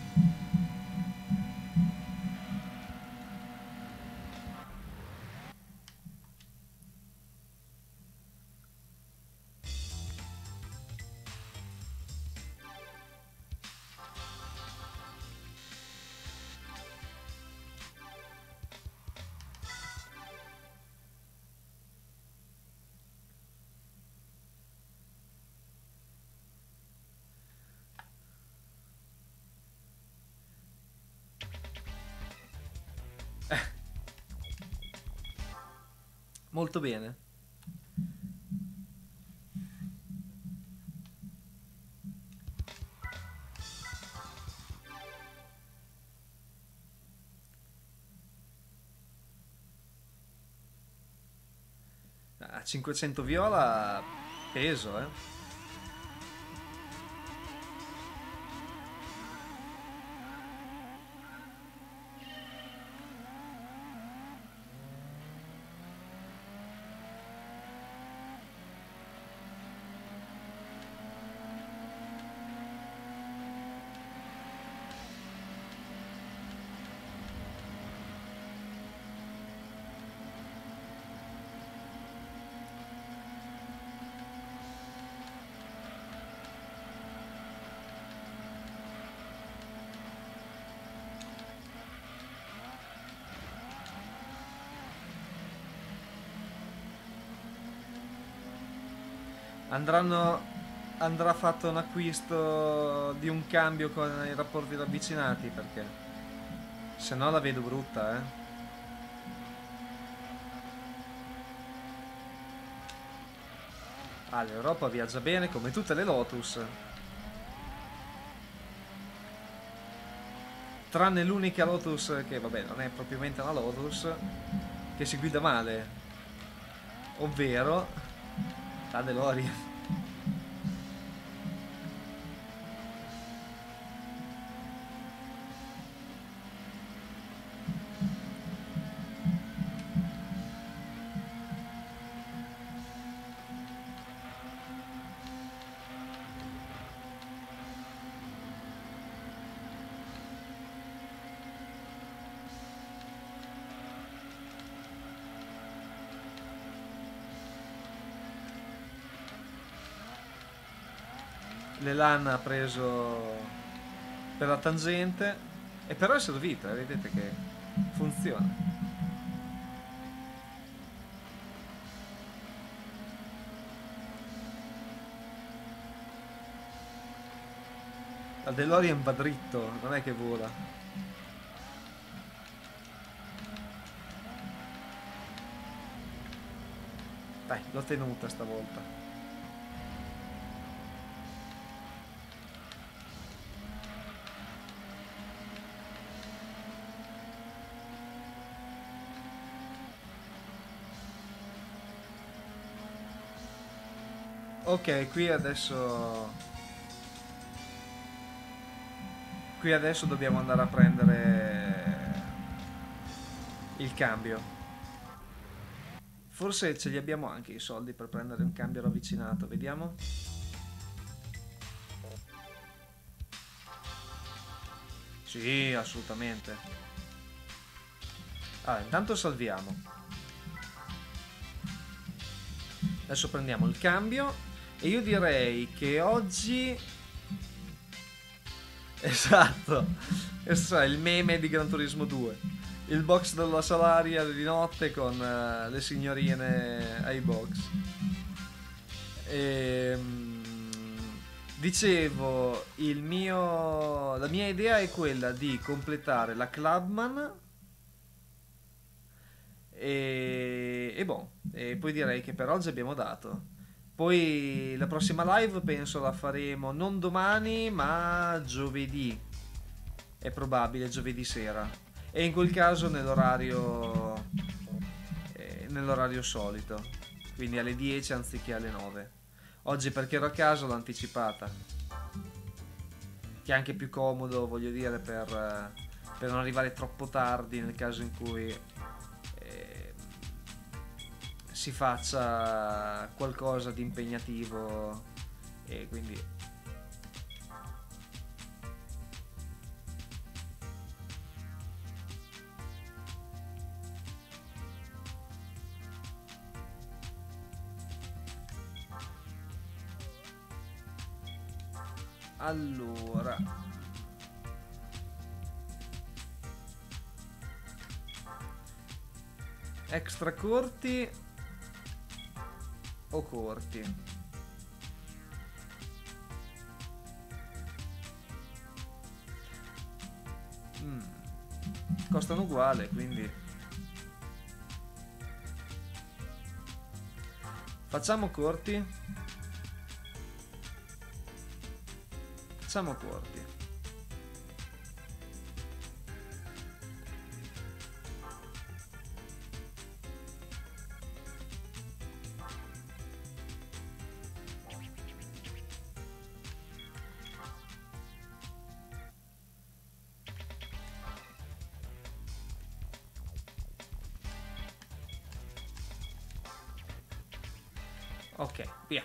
Molto bene. A 500 viola peso, eh. Andrà fatto un acquisto di un cambio con i rapporti ravvicinati perché se no la vedo brutta, eh. Ah, l'Europa viaggia bene come tutte le Lotus. Tranne l'unica Lotus che, vabbè, non è propriamente una Lotus, che si guida male, ovvero la DeLorean. L'Elan ha preso per la tangente e però è servita, vedete che funziona. La DeLorean va dritto, non è che vola. Dai, l'ho tenuta stavolta. Ok, qui adesso dobbiamo andare a prendere il cambio. Forse ce li abbiamo anche i soldi per prendere un cambio ravvicinato, vediamo. Sì, assolutamente. Allora, intanto salviamo. Adesso prendiamo il cambio e io direi che oggi... Esatto, questo è il meme di Gran Turismo 2. Il box della Salaria di notte con le signorine ai box. Dicevo, la mia idea è quella di completare la Clubman e poi direi che per oggi abbiamo dato. Poi la prossima live penso la faremo non domani ma giovedì. è probabile giovedì sera. E in quel caso nell'orario solito, quindi alle 10 anziché alle 9. Oggi perché ero a casa l'ho anticipata, che è anche più comodo, voglio dire, per non arrivare troppo tardi nel caso in cui si faccia qualcosa di impegnativo, e quindi allora extra corti o corti? Costano uguale, quindi facciamo corti. Facciamo corti. Ok, via.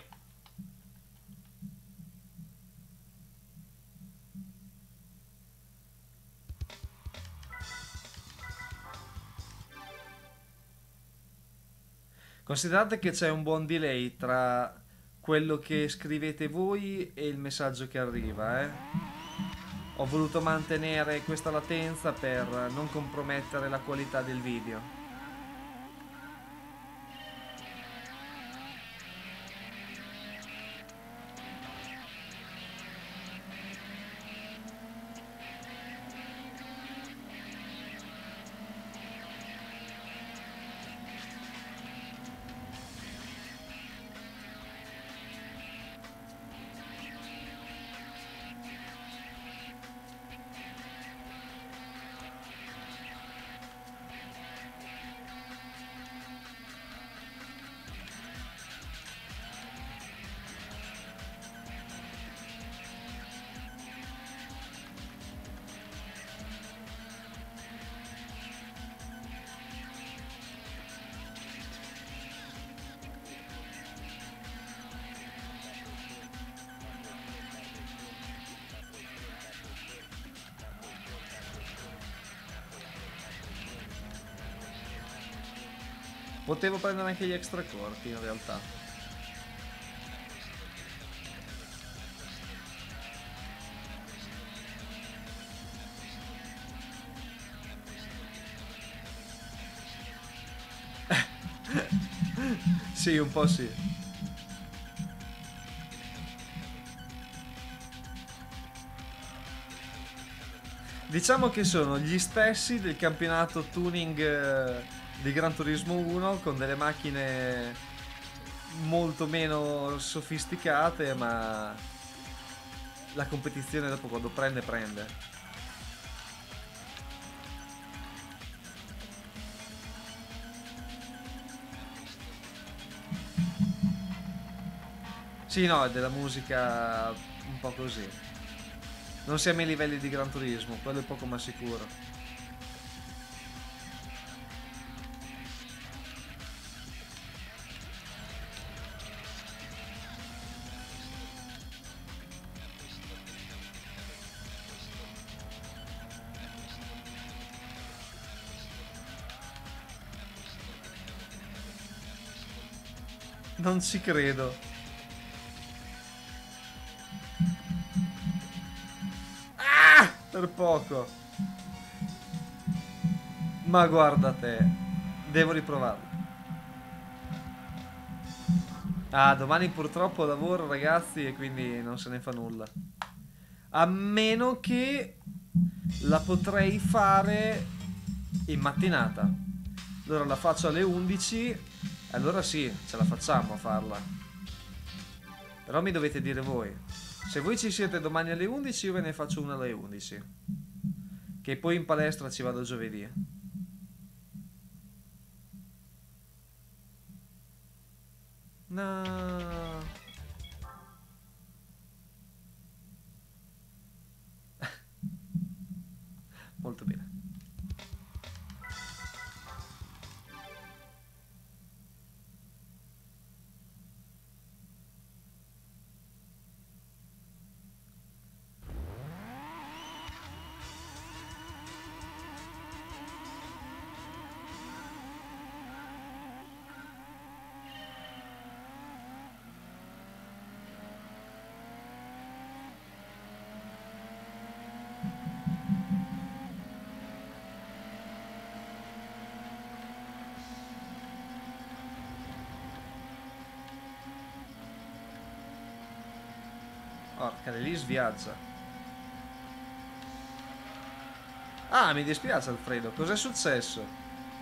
Considerate che c'è un buon delay tra quello che scrivete voi e il messaggio che arriva, eh. Ho voluto mantenere questa latenza per non compromettere la qualità del video. Potevo prendere anche gli extra corti in realtà. Sì, un po' sì. Diciamo che sono gli stessi del campionato tuning di Gran Turismo 1, con delle macchine molto meno sofisticate, ma la competizione dopo quando prende. Sì, no, è della musica un po' così. Non siamo ai livelli di Gran Turismo, quello è poco ma sicuro. Non ci credo. Per poco. Ma guarda te. Devo riprovarlo. Ah, domani purtroppo lavoro, ragazzi, e quindi non se ne fa nulla. A meno che la potrei fare in mattinata. Allora la faccio alle 11. Allora sì, ce la facciamo a farla. Però mi dovete dire voi. Se voi ci siete domani alle 11, io ve ne faccio una alle 11. Che poi in palestra ci vado giovedì. No. Molto bene. Porca, lì sviaggia. Ah, mi dispiace Alfredo, cos'è successo?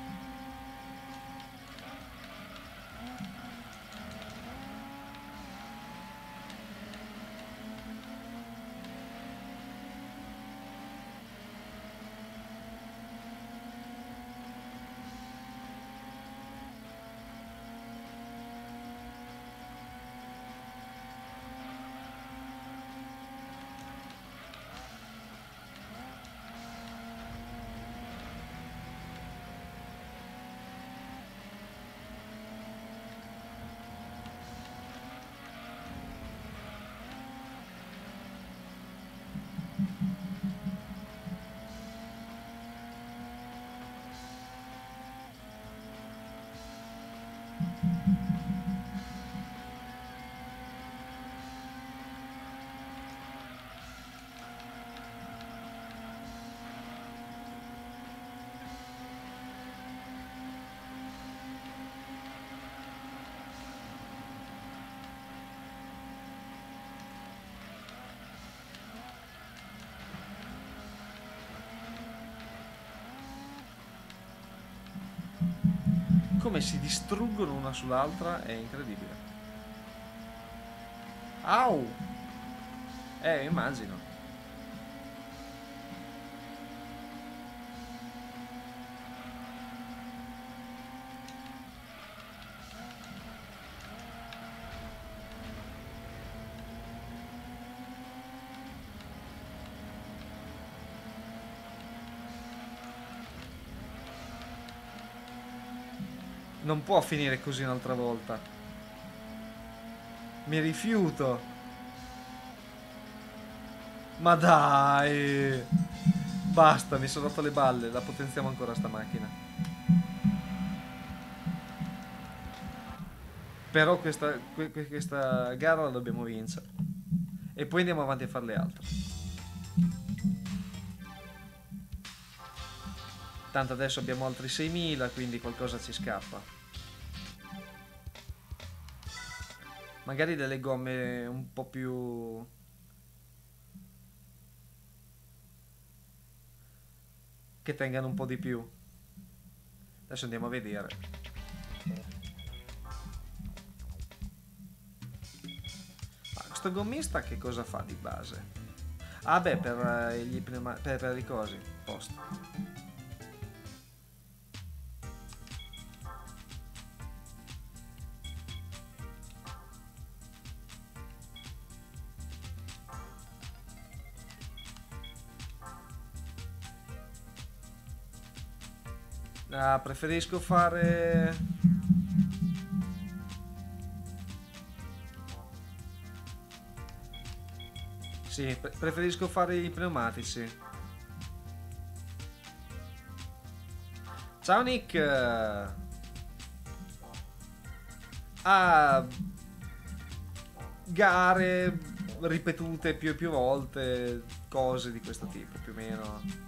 Come si distruggono una sull'altra è incredibile. Au! Immagino. Non può finire così un'altra volta. Mi rifiuto. Ma dai. Basta, mi sono rotto le balle. La potenziamo ancora sta macchina. Però questa gara la dobbiamo vincere. E poi andiamo avanti a fare le altre. Tanto adesso abbiamo altri 6.000, quindi qualcosa ci scappa. Magari delle gomme un po' più... che tengano un po' di più. Adesso andiamo a vedere. Questo gommista che cosa fa di base? Ah beh, per i cosi. Posto. Ah, preferisco fare... Sì, preferisco fare i pneumatici. Ciao Nick! Ah, gare ripetute più e più volte, cose di questo tipo, più o meno.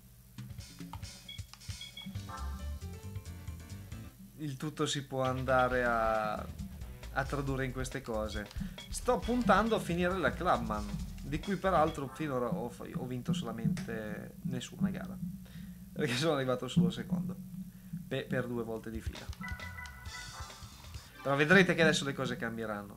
Il tutto si può andare a tradurre in queste cose. Sto puntando a finire la Clubman, di cui peraltro finora ho vinto solamente nessuna gara, perché sono arrivato solo secondo per 2 volte di fila. Però vedrete che adesso le cose cambieranno.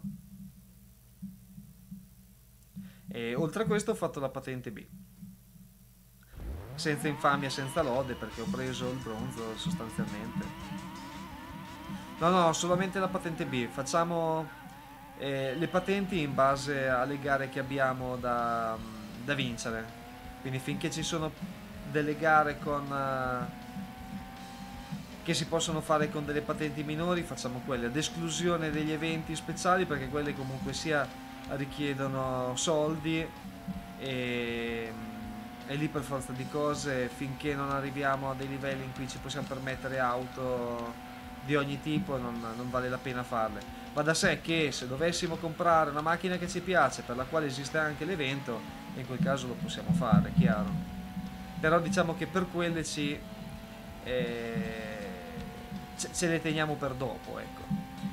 E oltre a questo ho fatto la patente B. senza infamia, senza lode, perché ho preso il bronzo sostanzialmente. No, no, solamente la patente B. Facciamo le patenti in base alle gare che abbiamo da vincere. Quindi finché ci sono delle gare che si possono fare con delle patenti minori, facciamo quelle, ad esclusione degli eventi speciali, perché quelle comunque sia richiedono soldi e, e lì per forza di cose, finché non arriviamo a dei livelli in cui ci possiamo permettere auto di ogni tipo, non vale la pena farle. Va da sé che se dovessimo comprare una macchina che ci piace, per la quale esiste anche l'evento, in quel caso lo possiamo fare, chiaro. Però diciamo che per quelle eh, ce le teniamo per dopo, ecco.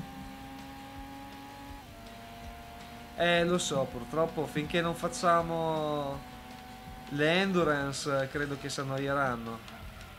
Lo so, purtroppo finché non facciamo le endurance credo che si annoieranno.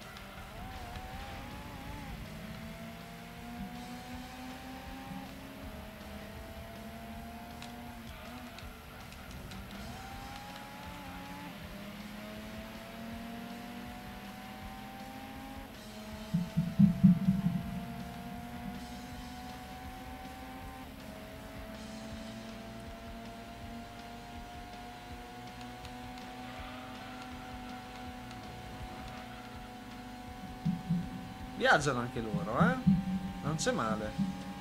Viaggiano anche loro, eh? Non c'è male.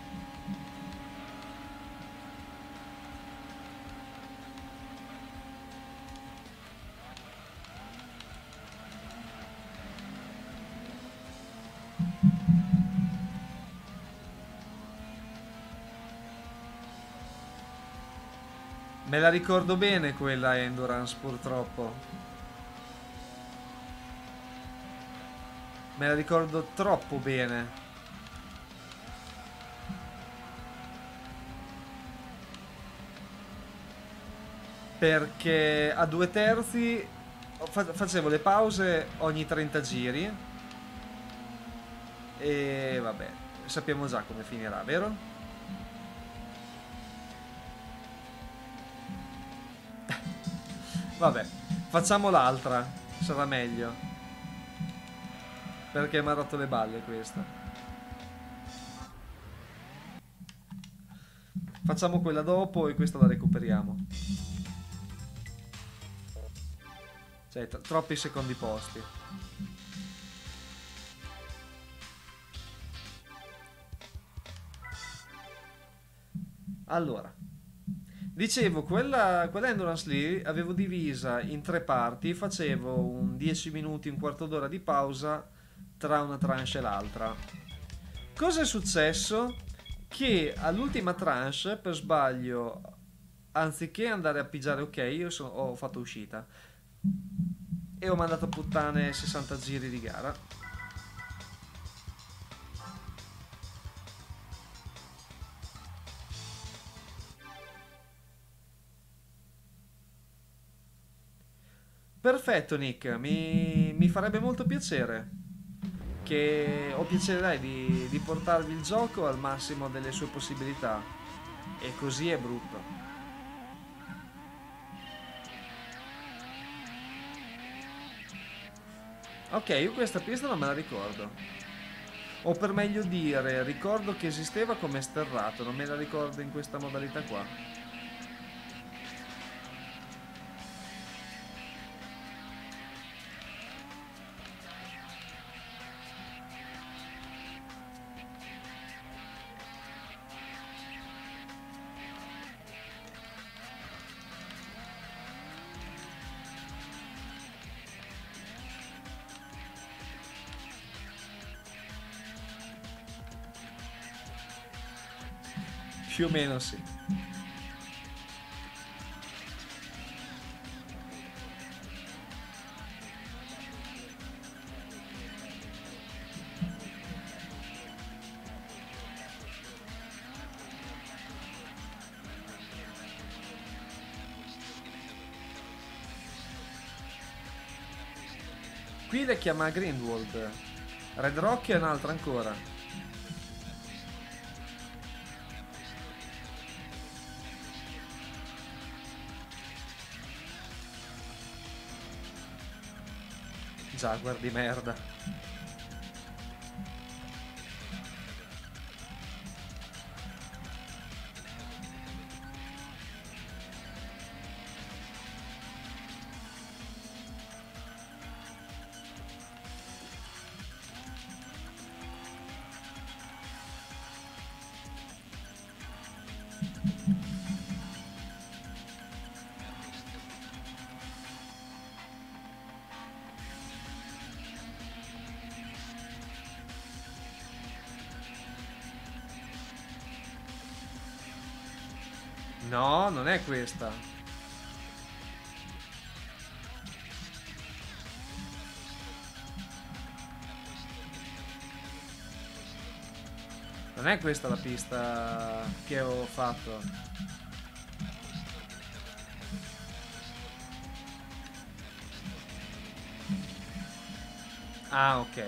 Me la ricordo bene quella endurance, purtroppo. Me la ricordo troppo bene. Perché a 2/3 facevo le pause ogni 30 giri. E vabbè, sappiamo già come finirà, vero? Vabbè, facciamo l'altra, sarà meglio. Perché mi ha rotto le balle questa. Facciamo quella dopo e questa la recuperiamo. Cioè, troppi secondi posti. Allora, dicevo, quella endurance lì avevo divisa in 3 parti, facevo un 10 minuti, un quarto d'ora di pausa tra una tranche e l'altra. Cosa è successo? Che all'ultima tranche, per sbaglio, anziché andare a pigiare ok, ho fatto uscita e ho mandato a puttane 60 giri di gara. Perfetto Nick, mi farebbe molto piacere, che ho piacere di portarvi il gioco al massimo delle sue possibilità, e così è brutto. Ok, io questa pista non me la ricordo, o per meglio dire ricordo che esisteva come sterrato, non me la ricordo in questa modalità qua. Più o meno sì. Qui le chiama Greenwald. Red Rock è un'altra ancora. Jaguar di merda. No, non è questa. Non è questa la pista che ho fatto. Ah, ok.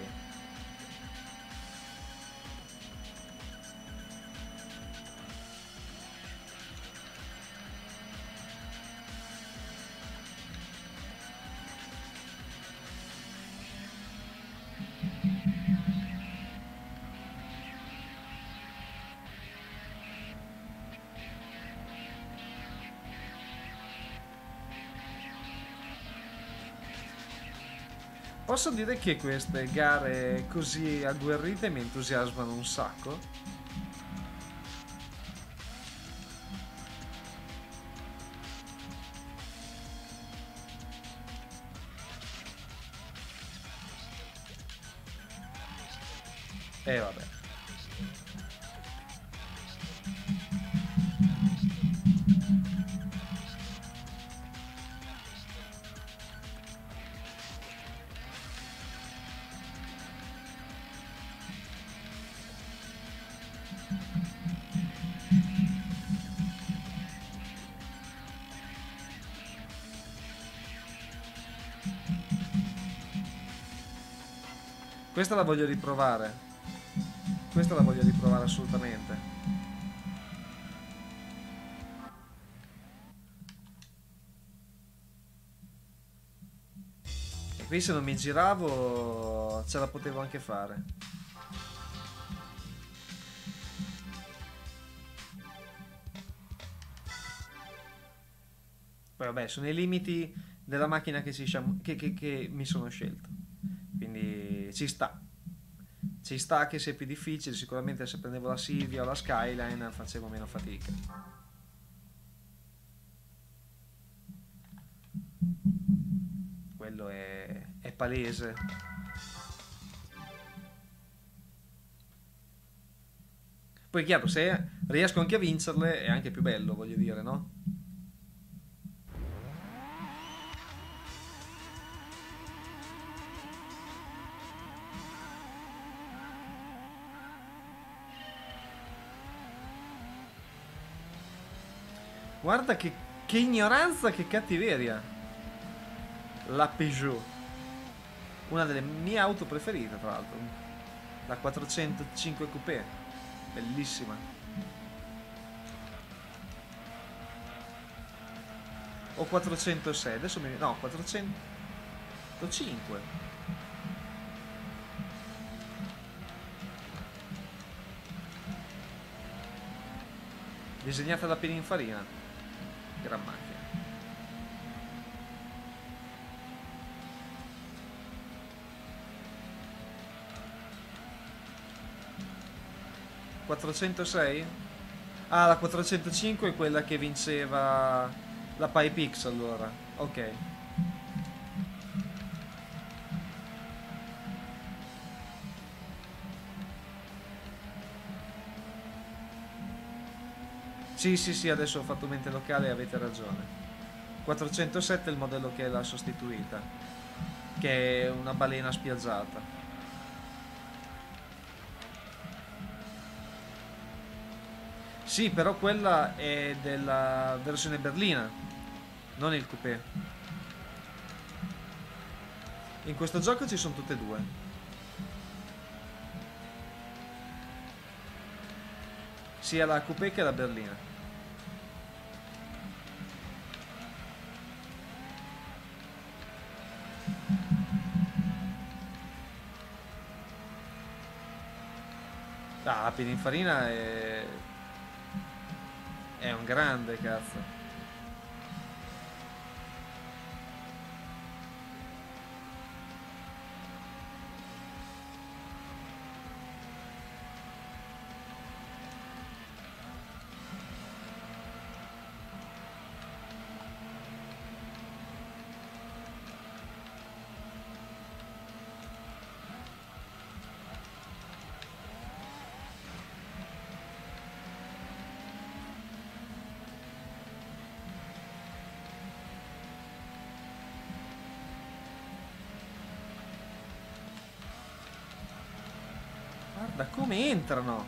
Posso dire che queste gare così agguerrite mi entusiasmano un sacco. Vabbè. Questa la voglio riprovare. Questa la voglio riprovare assolutamente. E qui se non mi giravo ce la potevo anche fare. Poi vabbè, sono i limiti della macchina che mi sono scelto. Quindi ci sta. Ci sta che sia più difficile, sicuramente se prendevo la Silvia o la Skyline facevo meno fatica. Quello è palese. Poi è chiaro, se riesco anche a vincerle è anche più bello, voglio dire, no? Guarda che ignoranza, che cattiveria. La Peugeot. Una delle mie auto preferite, tra l'altro. La 405 Coupé. Bellissima. O 406, adesso mi... No, 405. Disegnata da Pininfarina. Gran macchina. (406? Ah, la 405 è quella che vinceva la Pypix, allora. Ok. Sì, adesso ho fatto mente locale e avete ragione. 407 è il modello che l'ha sostituita, che è una balena spiaggiata. Sì, però quella è della versione berlina, non il coupé. In questo gioco ci sono tutte e due. Sia la coupé che la berlina. Ah, Pininfarina è un grande, cazzo. Guarda come entrano.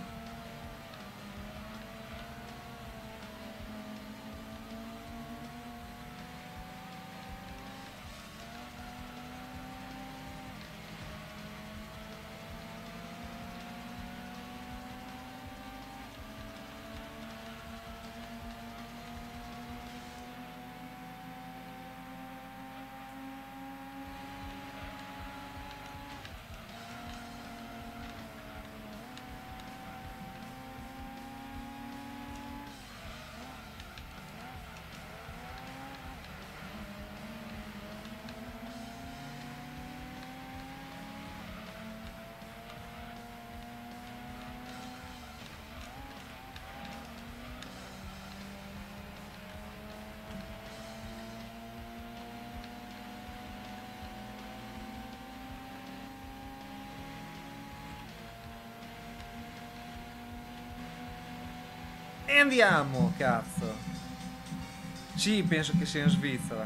E andiamo, cazzo. Sì, penso che sia in Svizzera.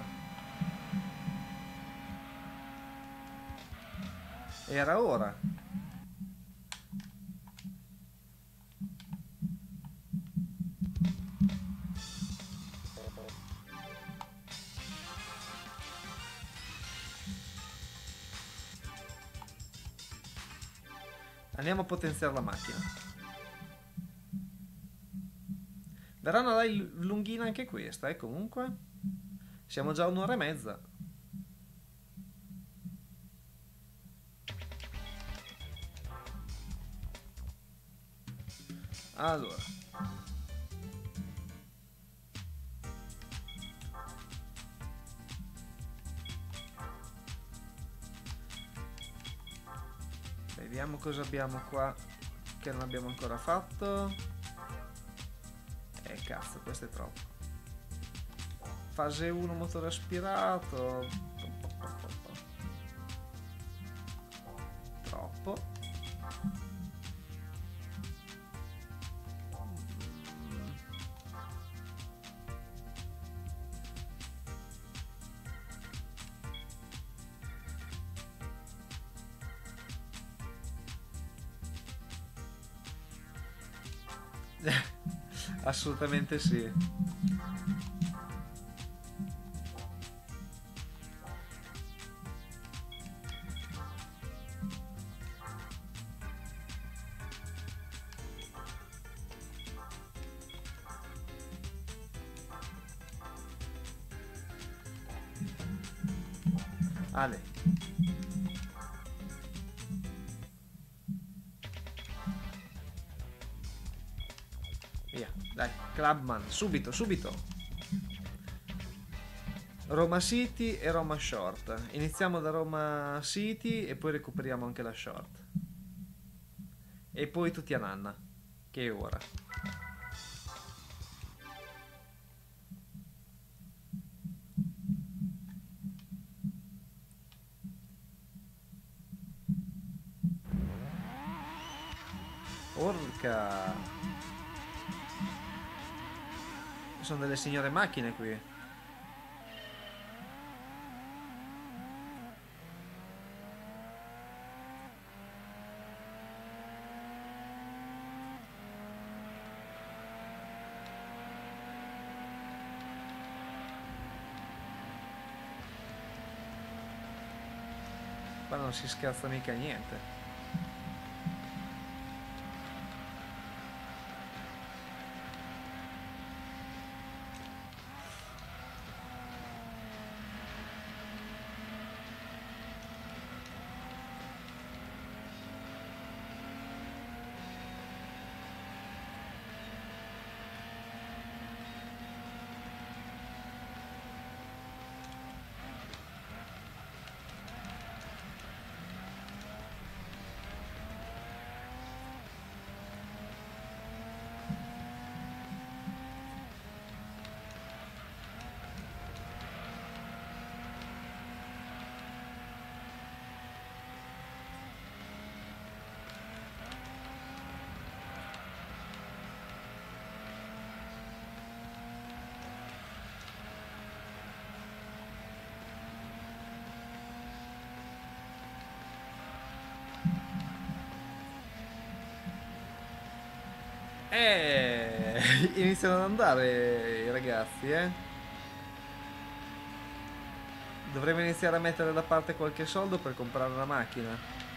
Era ora. Andiamo a potenziare la macchina. Verrà una live lunghina anche questa, comunque. Siamo già a un'ora e mezza. Allora. Vediamo cosa abbiamo qua che non abbiamo ancora fatto. Cazzo, questo è troppo. Fase 1 motore aspirato. Troppo. Assolutamente sì. Ale. Via, dai, Clubman, subito, subito. Roma City e Roma Short. Iniziamo da Roma City e poi recuperiamo anche la Short. E poi tutti a Nanna, che è ora. Porca. Ci sono delle signore macchine qui. Qua non si scherza mica niente. iniziano ad andare i ragazzi, eh. Dovremmo iniziare a mettere da parte qualche soldo per comprare una macchina.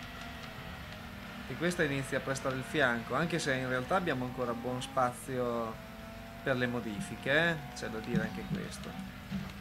E questa inizia a prestare il fianco, anche se in realtà abbiamo ancora buon spazio per le modifiche, eh. C'è da dire anche questo.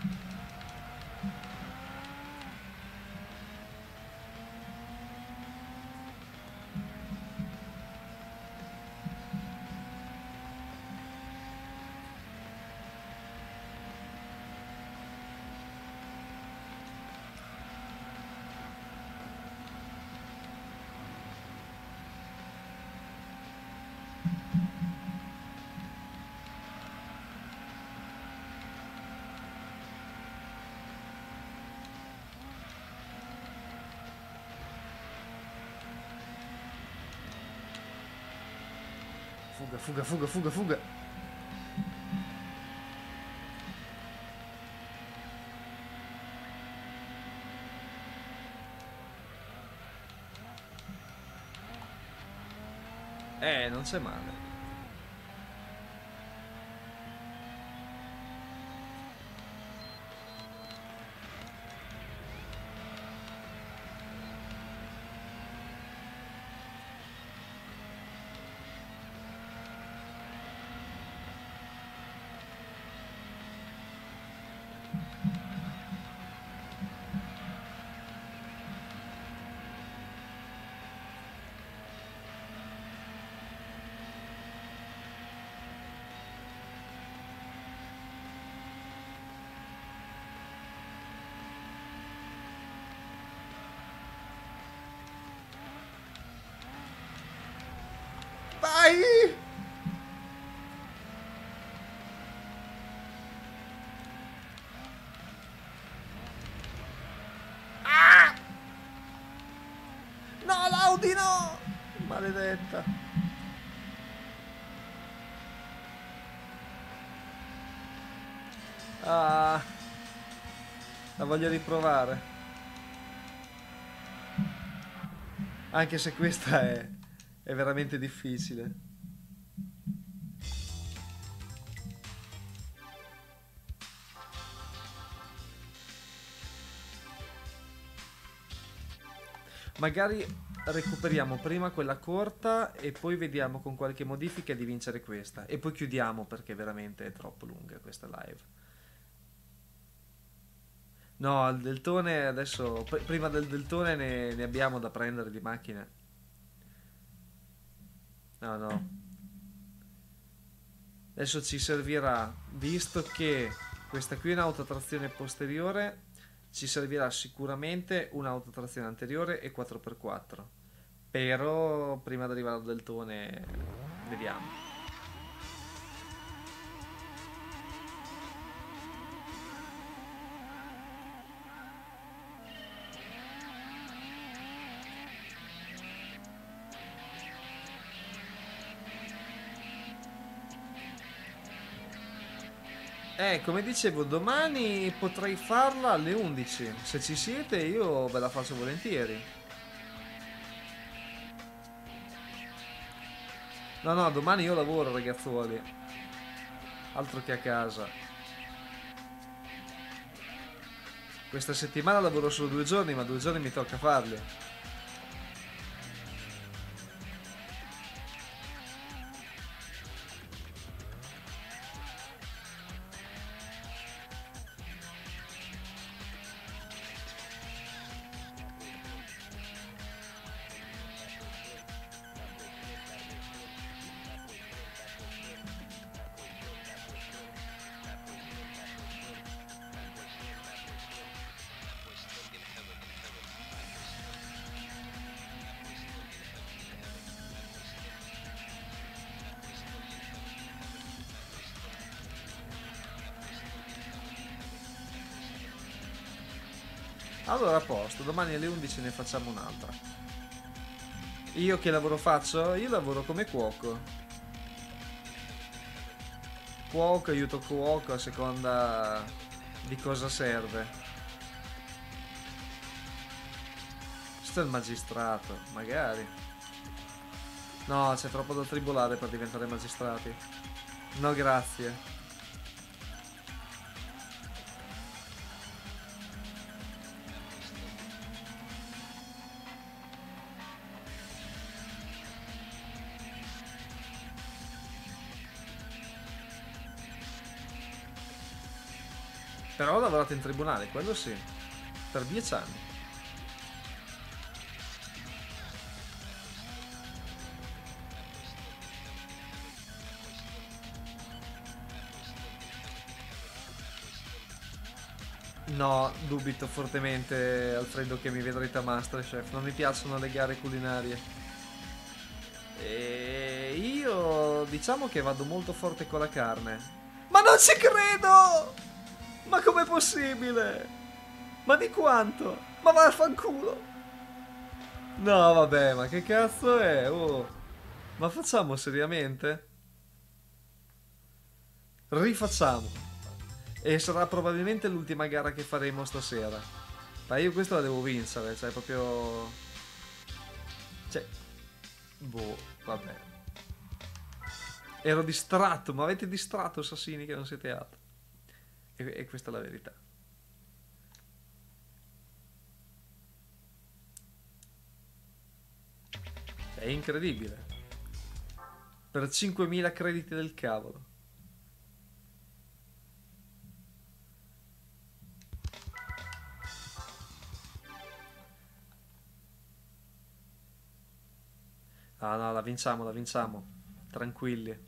Fuga, fuga, fuga, fuga, fuga. Non c'è male. Vai! Ah! No, l'Audi no! Maledetta. Ah, la voglio riprovare. Anche se questa è veramente difficile. Magari recuperiamo prima quella corta e poi vediamo con qualche modifica di vincere questa. E poi chiudiamo perché veramente è troppo lunga questa live. No, il deltone adesso... prima del deltone ne abbiamo da prendere di macchine. No, no. Adesso ci servirà, visto che questa qui è un'autotrazione posteriore, ci servirà sicuramente un'autotrazione anteriore e 4x4. Però prima di arrivare al deltone vediamo. Come dicevo, domani potrei farla alle 11. Se ci siete io ve la faccio volentieri. No, no, domani io lavoro, ragazzuoli. Altro che a casa. Questa settimana lavoro solo 2 giorni, ma 2 giorni mi tocca farli. Allora a posto, domani alle 11 ne facciamo un'altra. Io che lavoro faccio? Io lavoro come cuoco. Cuoco, aiuto cuoco a seconda di cosa serve. Questo è il magistrato, magari. No, c'è troppo da tribolare per diventare magistrati. No, grazie. Però ho lavorato in tribunale, quello sì. Per 10 anni. No, dubito fortemente, Alfredo, che mi vedrete a MasterChef. Non mi piacciono le gare culinarie. E io diciamo che vado molto forte con la carne. Ma non ci credo! Ma com'è possibile? Ma di quanto? Ma vaffanculo! No, vabbè, ma che cazzo è? Oh, ma facciamo seriamente? Rifacciamo. E sarà probabilmente l'ultima gara che faremo stasera. Ma io questa la devo vincere, cioè proprio... Cioè... Boh, vabbè. Ero distratto, ma avete distratto, Sassini, che non siete altro. E questa è la verità. È incredibile. Per 5.000 crediti del cavolo. Ah no, la vinciamo, la vinciamo. Tranquilli.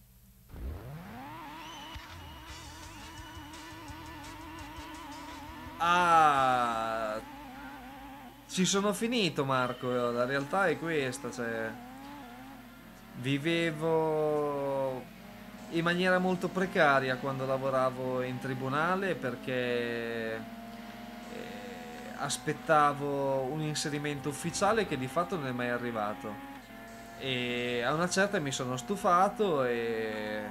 Ah, ci sono finito, Marco. La realtà è questa, cioè vivevo in maniera molto precaria quando lavoravo in tribunale perché aspettavo un inserimento ufficiale che di fatto non è mai arrivato. E a una certa mi sono stufato e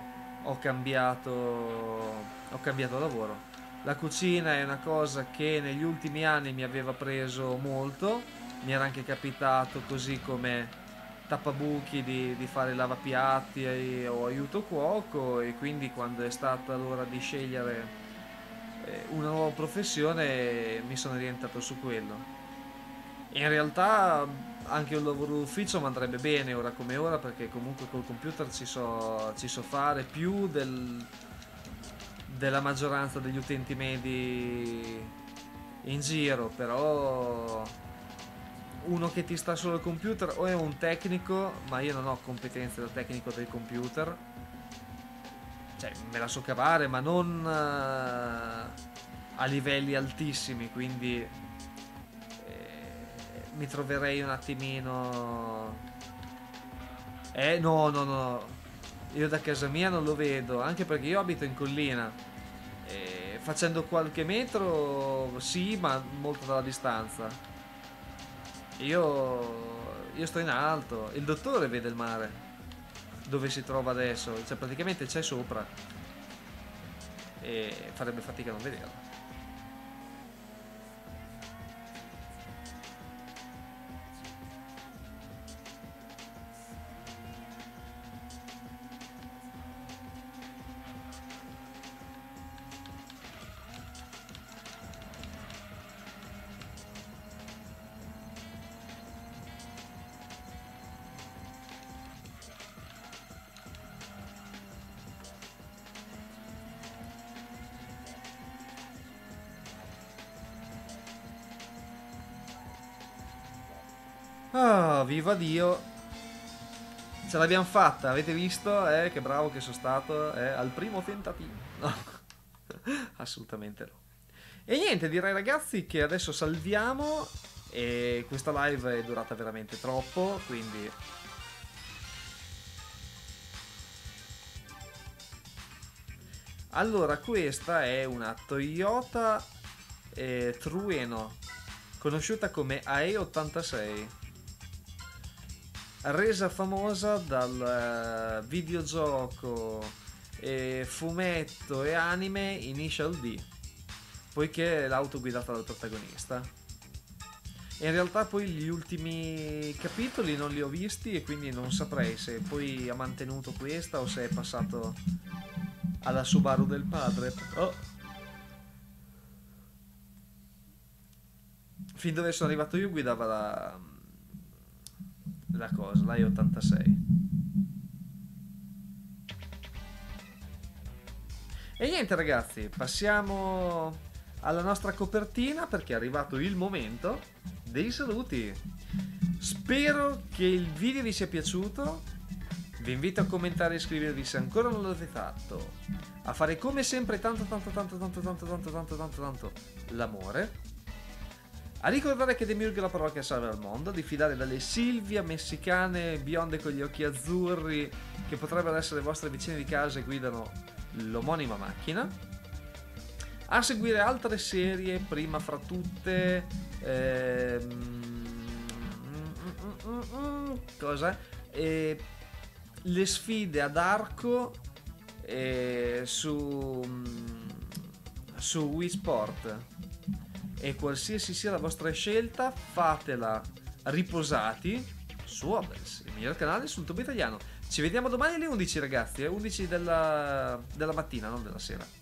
ho cambiato lavoro. La cucina è una cosa che negli ultimi anni mi aveva preso molto, mi era anche capitato così come tappabuchi di fare lavapiatti o aiuto cuoco, e quindi quando è stata l'ora di scegliere una nuova professione mi sono orientato su quello. In realtà anche un lavoro d'ufficio mi andrebbe bene ora come ora, perché comunque col computer ci so fare più della maggioranza degli utenti medi in giro. Però uno che ti sta solo al computer o è un tecnico, ma io non ho competenze da tecnico del computer, cioè me la so cavare ma non a livelli altissimi, quindi mi troverei un attimino... no, no, no, io da casa mia non lo vedo, anche perché io abito in collina. Facendo qualche metro, sì, ma molto dalla distanza. Io sto in alto, il dottore vede il mare, dove si trova adesso, cioè praticamente c'è sopra. E farebbe fatica a non vederlo. Ah, viva Dio! Ce l'abbiamo fatta, avete visto? Che bravo che sono stato, al primo tentativo. No, assolutamente no. E niente, direi ragazzi che adesso salviamo, e questa live è durata veramente troppo, quindi... Allora, questa è una Toyota Trueno, conosciuta come AE86, resa famosa dal videogioco, fumetto e anime Initial D, poiché è l'auto guidata dal protagonista. E in realtà poi gli ultimi capitoli non li ho visti e quindi non saprei se poi ha mantenuto questa o se è passato alla Subaru del padre. Oh. Fin dove sono arrivato io guidava la cosa, la E86. E niente ragazzi, passiamo alla nostra copertina perché è arrivato il momento dei saluti. Spero che il video vi sia piaciuto. Vi invito a commentare e iscrivervi se ancora non l'avete fatto, a fare come sempre tanto l'amore, a ricordare che Demiurg è la parrocchia salva al mondo, di fidare dalle Silvia messicane bionde con gli occhi azzurri che potrebbero essere le vostre vicine di casa e guidano l'omonima macchina, a seguire altre serie, prima fra tutte cosa? Le sfide ad arco su Wii Sport, e qualsiasi sia la vostra scelta fatela riposati su Obels, il miglior canale sul tubo italiano. Ci vediamo domani alle 11 ragazzi, 11 della mattina, non della sera.